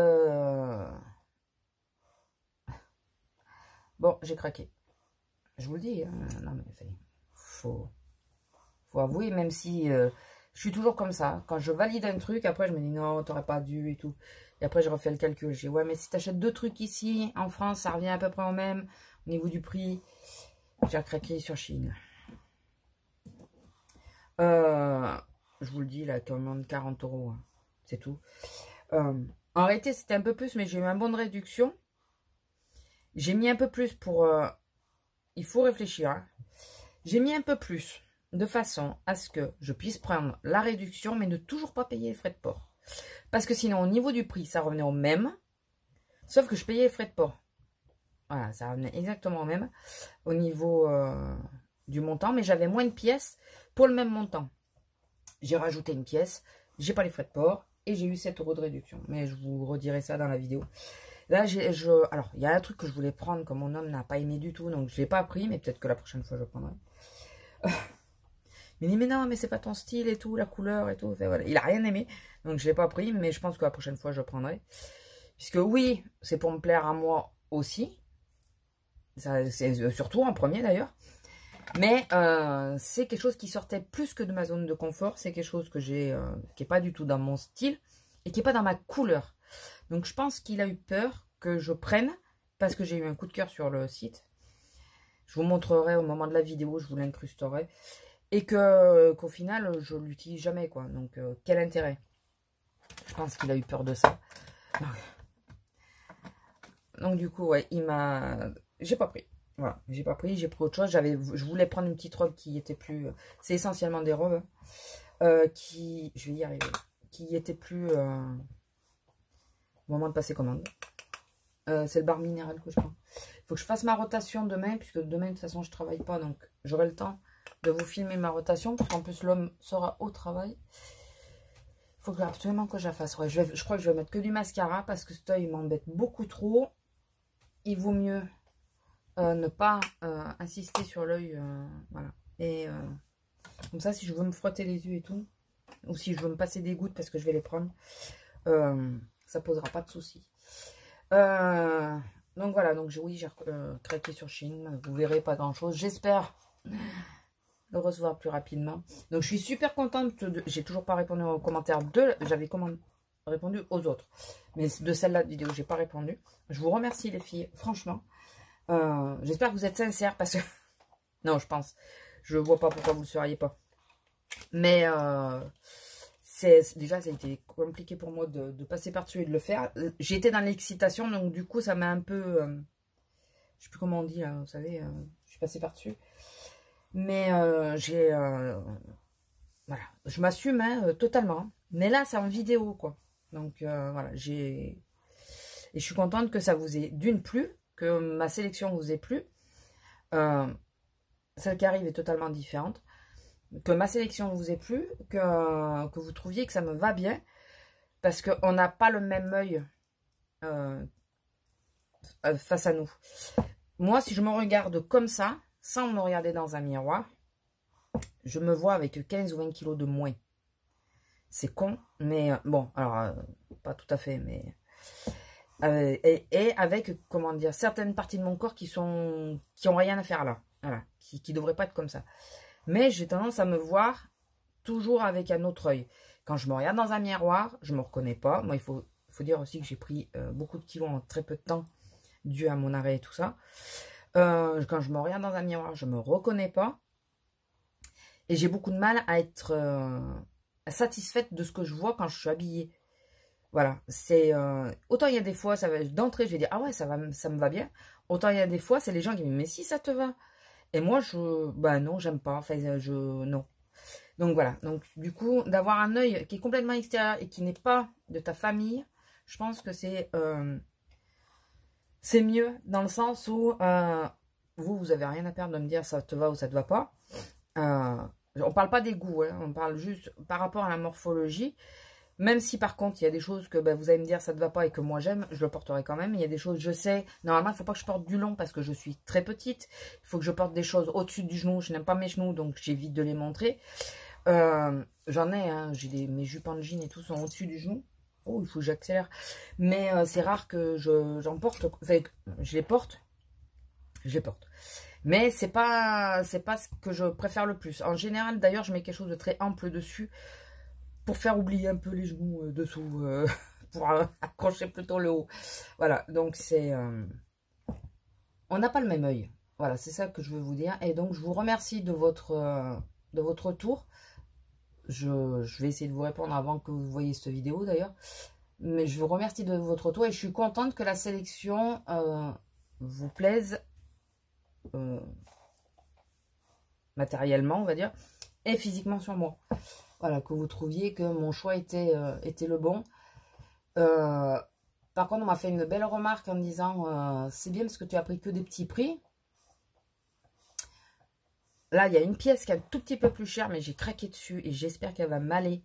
bon, j'ai craqué. Je vous le dis. Non mais faut avouer, même si je suis toujours comme ça. Quand je valide un truc, après je me dis non, t'aurais pas dû et tout. Et après je refais le calcul. Je dis ouais, mais si t'achètes 2 trucs ici, en France, ça revient à peu près au même au niveau du prix. J'ai craqué sur Chine. Je vous le dis, la commande 40 €. Hein. C'est tout. En réalité, c'était un peu plus, mais j'ai eu un bon de réduction. J'ai mis un peu plus pour... il faut réfléchir. Hein. J'ai mis un peu plus de façon à ce que je puisse prendre la réduction, mais ne toujours pas payer les frais de port. Parce que sinon, au niveau du prix, ça revenait au même. Sauf que je payais les frais de port. Voilà, ça revenait exactement au même. Au niveau du montant. Mais j'avais moins de pièces pour le même montant. J'ai rajouté une pièce. J'ai pas les frais de port. Et j'ai eu 7 € de réduction. Mais je vous redirai ça dans la vidéo. Là, alors, il y a un truc que je voulais prendre que mon homme n'a pas aimé du tout. Donc, je ne l'ai pas pris. Mais peut-être que la prochaine fois, je le prendrai. Il me dit, mais non, mais c'est pas ton style et tout, la couleur et tout. Enfin, voilà. Il a rien aimé. Donc, je l'ai pas pris. Mais je pense que la prochaine fois, je le prendrai. Puisque oui, c'est pour me plaire à moi aussi. C'est surtout en premier d'ailleurs. Mais c'est quelque chose qui sortait plus que de ma zone de confort. C'est quelque chose que j'ai, qui n'est pas du tout dans mon style. Et qui n'est pas dans ma couleur. Donc, je pense qu'il a eu peur que je prenne. Parce que j'ai eu un coup de cœur sur le site. Je vous montrerai au moment de la vidéo. Je vous l'incrusterai. Et qu'au final, je l'utilise jamais, quoi. Donc, quel intérêt? Je pense qu'il a eu peur de ça. Donc du coup, ouais, j'ai pas pris. Voilà, j'ai pas pris, j'ai pris autre chose. Je voulais prendre une petite robe qui était plus... C'est essentiellement des robes je vais y arriver. Qui était plus... au moment de passer commande. C'est le bar minéral que je prends. Il faut que je fasse ma rotation demain, puisque demain, de toute façon, je travaille pas. Donc, j'aurai le temps de vous filmer ma rotation, parce qu'en plus, l'homme sera au travail. Il faut absolument que je la fasse. Ouais, je crois que je vais mettre que du mascara, parce que cet œil m'embête beaucoup trop. Il vaut mieux ne pas insister sur l'œil. Voilà. Et comme ça, si je veux me frotter les yeux et tout, ou si je veux me passer des gouttes parce que je vais les prendre, ça posera pas de soucis. Donc voilà, donc oui, j'ai craqué sur Chine. Vous verrez pas grand chose. J'espère le recevoir plus rapidement. Donc je suis super contente. J'ai toujours pas répondu aux commentaires j'avais répondu aux autres. Mais de celle-là de vidéo, j'ai pas répondu. Je vous remercie les filles, franchement. J'espère que vous êtes sincères parce que... non, je pense. Je vois pas pourquoi vous ne seriez pas. Mais déjà, ça a été compliqué pour moi de passer par-dessus et de le faire. J'étais dans l'excitation, donc du coup, ça m'a un peu... je sais plus comment on dit, là, vous savez. Je suis passée par-dessus. Mais voilà, je m'assume totalement. Mais là, c'est en vidéo, quoi. Donc, voilà, et je suis contente que ça vous ait d'une plu, que ma sélection vous ait plu. Celle qui arrive est totalement différente. Que ma sélection vous ait plu, que vous trouviez que ça me va bien. Parce qu'on n'a pas le même œil face à nous. Moi, si je me regarde comme ça, sans me regarder dans un miroir, je me vois avec 15 ou 20 kilos de moins. C'est con, mais bon, alors, pas tout à fait, mais... et avec, comment dire, certaines parties de mon corps qui ont rien à faire là. Voilà, qui devraient pas être comme ça. Mais j'ai tendance à me voir toujours avec un autre œil. Quand je me regarde dans un miroir, je ne me reconnais pas. Moi, il faut dire aussi que j'ai pris beaucoup de kilos en très peu de temps, dû à mon arrêt et tout ça. Quand je me regarde dans un miroir, je ne me reconnais pas. Et j'ai beaucoup de mal à être satisfaite de ce que je vois quand je suis habillée. Voilà, c'est autant il y a des fois, ça va d'entrée, je vais dire ah ouais, ça me va bien. Autant il y a des fois, c'est les gens qui me disent mais si ça te va. Et moi bah non, j'aime pas. Enfin, non. Donc voilà. Donc du coup, d'avoir un œil qui est complètement extérieur et qui n'est pas de ta famille, je pense que c'est mieux dans le sens où vous avez rien à perdre de me dire ça te va ou ça te va pas. On parle pas des goûts, hein, on parle juste par rapport à la morphologie. Même si par contre, il y a des choses que vous allez me dire ça ne te va pas et que moi j'aime, je le porterai quand même. Il y a des choses, je sais, normalement il ne faut pas que je porte du long parce que je suis très petite. Il faut que je porte des choses au-dessus du genou. Je n'aime pas mes genoux, donc j'évite de les montrer. J'en ai, hein, mes jupes en jean et tout sont au-dessus du genou. Oh, il faut que j'accélère. Mais c'est rare que j'en porte. Enfin, je les porte. Je les porte. Mais c'est pas ce que je préfère le plus. En général, d'ailleurs, je mets quelque chose de très ample dessus. Pour faire oublier un peu les genoux dessous, pour accrocher plutôt le haut. Voilà, donc c'est... on n'a pas le même œil. Voilà, c'est ça que je veux vous dire. Et donc, je vous remercie de votre retour. Je vais essayer de vous répondre avant que vous voyez cette vidéo, d'ailleurs. Mais je vous remercie de votre retour. Et je suis contente que la sélection vous plaise matériellement, on va dire, et physiquement sur moi. Voilà, que vous trouviez que mon choix était le bon. Par contre, on m'a fait une belle remarque en me disant c'est bien parce que tu as pris que des petits prix. Là, il y a une pièce qui est un tout petit peu plus chère, mais j'ai craqué dessus et j'espère qu'elle va m'aller.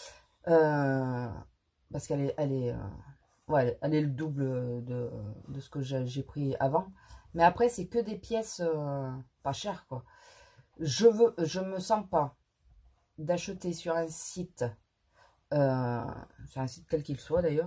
Parce qu'elle est le double de ce que j'ai pris avant. Mais après, c'est que des pièces pas chères, quoi. Je me sens pas d'acheter sur un site quel qu'il soit d'ailleurs,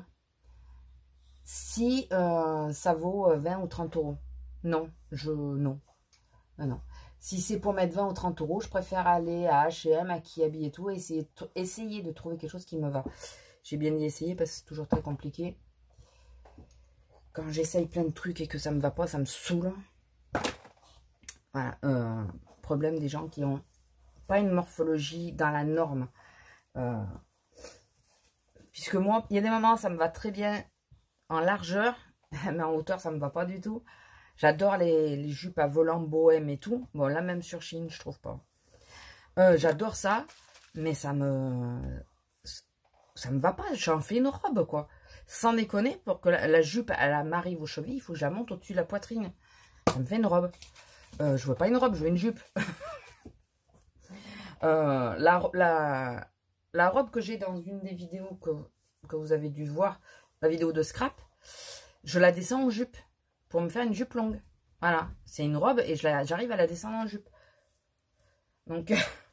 si ça vaut 20 ou 30 euros. Non, non. Si c'est pour mettre 20 ou 30 euros, je préfère aller à H&M, à Kiabi et tout, et essayer de trouver quelque chose qui me va. J'ai bien dit essayer parce que c'est toujours très compliqué. Quand j'essaye plein de trucs et que ça me va pas, ça me saoule. Voilà, problème des gens qui ont pas une morphologie dans la norme. Puisque moi, il y a des moments, ça me va très bien en largeur, mais en hauteur, ça me va pas du tout. J'adore les jupes à volant bohème et tout. Bon, là, même sur Chine, je trouve pas. J'adore ça, mais ça me va pas. J'en fais une robe, quoi. Sans déconner, pour que la jupe, elle m'arrive aux chevilles, il faut que je la monte au-dessus de la poitrine. Ça me fait une robe. Je veux pas une robe, je veux une jupe. La robe que j'ai dans une des vidéos que vous avez dû voir, la vidéo de scrap, je la descends en jupe pour me faire une jupe longue. Voilà, c'est une robe et j'arrive à la descendre en jupe. Donc,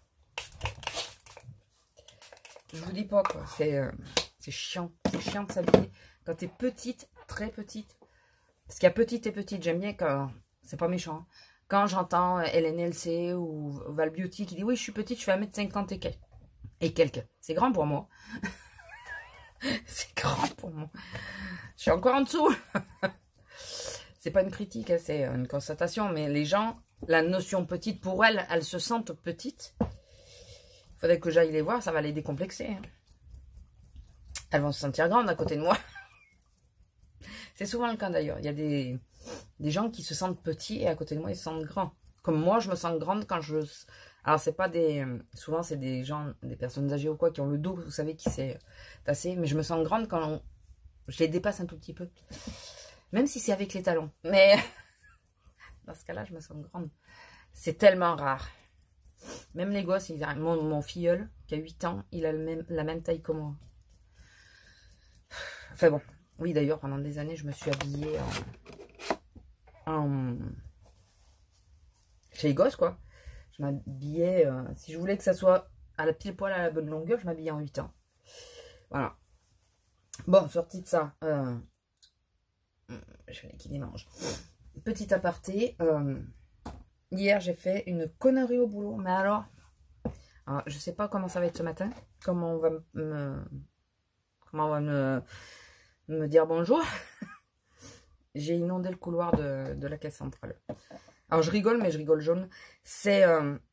je vous dis pas quoi, c'est chiant. C'est chiant de s'habiller quand t'es petite, très petite. Parce qu'il y a petite et petite, j'aime bien quand... C'est pas méchant. Hein. Quand j'entends LNLC ou Val Beauty qui dit oui, je suis petite, je fais 1m50 et quelques. C'est grand pour moi. C'est grand pour moi. Je suis encore en dessous. C'est pas une critique, hein, c'est une constatation. Mais les gens, la notion petite, pour elles se sentent petites. Il faudrait que j'aille les voir, ça va les décomplexer. Hein. Elles vont se sentir grandes à côté de moi. C'est souvent le cas d'ailleurs. Il y a des gens qui se sentent petits et à côté de moi, ils se sentent grands. Comme moi, je me sens grande quand je... Alors, c'est pas des... Souvent, c'est des gens, des personnes âgées ou quoi, qui ont le dos, vous savez, qui s'est tassé. Mais je me sens grande quand je les dépasse un tout petit peu. Même si c'est avec les talons. Mais dans ce cas-là, je me sens grande. C'est tellement rare. Même les gosses, mon filleul, qui a 8 ans, il a la même taille que moi. Enfin bon. Oui, d'ailleurs, pendant des années, je me suis habillée chez les gosses, quoi. Je m'habillais... si je voulais que ça soit à la pile poil à la bonne longueur, je m'habillais en 8 ans. Voilà. Bon, sorti de ça. Je vais qui démange. Petit aparté. Hier, j'ai fait une connerie au boulot. Mais alors, Alors, je sais pas comment ça va être ce matin. Comment on va me dire bonjour. J'ai inondé le couloir de la caisse centrale. Alors, je rigole, mais je rigole jaune. C'est...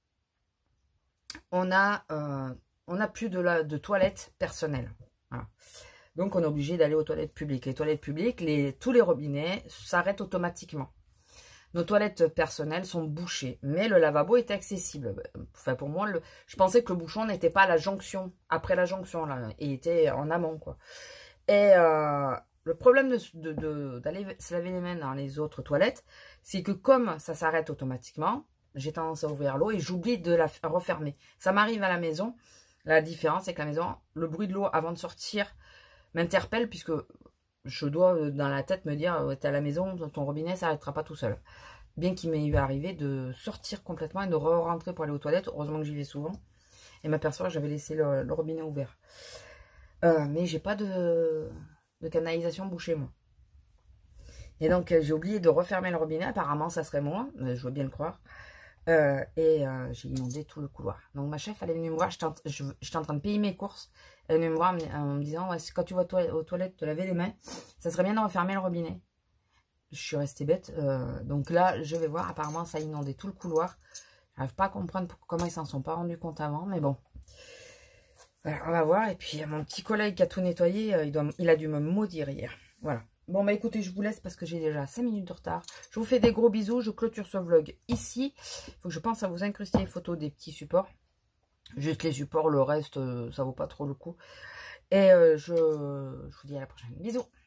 on a plus de toilettes personnelles. Voilà. Donc, on est obligé d'aller aux toilettes publiques. Les toilettes publiques, tous les robinets s'arrêtent automatiquement. Nos toilettes personnelles sont bouchées, mais le lavabo est accessible. Enfin, pour moi, je pensais que le bouchon n'était pas à la jonction, après la jonction, là, et était en amont, quoi. Et le problème d'aller se laver les mains dans les autres toilettes, c'est que comme ça s'arrête automatiquement, j'ai tendance à ouvrir l'eau et j'oublie de la refermer. Ça m'arrive à la maison. La différence, c'est que la maison, le bruit de l'eau avant de sortir m'interpelle, puisque je dois dans la tête me dire, t'es à la maison, ton robinet s'arrêtera pas tout seul. Bien qu'il m'est arrivé de sortir complètement et de rentrer pour aller aux toilettes. Heureusement que j'y vais souvent. Et m'aperçois que j'avais laissé le robinet ouvert. Mais j'ai pas de canalisation bouchée, moi. Et donc, j'ai oublié de refermer le robinet. Apparemment, ça serait moi. Je veux bien le croire. J'ai inondé tout le couloir. Donc, ma chef, elle est venue me voir. J'étais en train de payer mes courses. Elle est venue me voir en me disant, ouais, quand tu vas aux toilettes te laver les mains, ça serait bien de refermer le robinet. Je suis restée bête. Donc là, je vais voir. Apparemment, ça a inondé tout le couloir. J'arrive pas à comprendre comment ils s'en sont pas rendus compte avant. Mais bon. Voilà, on va voir. Et puis, mon petit collègue qui a tout nettoyé, il a dû me maudire hier. Voilà. Bon, bah écoutez, je vous laisse parce que j'ai déjà 5 minutes de retard. Je vous fais des gros bisous. Je clôture ce vlog ici. Il faut que je pense à vous incruster les photos des petits supports. Juste les supports, le reste, ça vaut pas trop le coup. Et je vous dis à la prochaine. Bisous.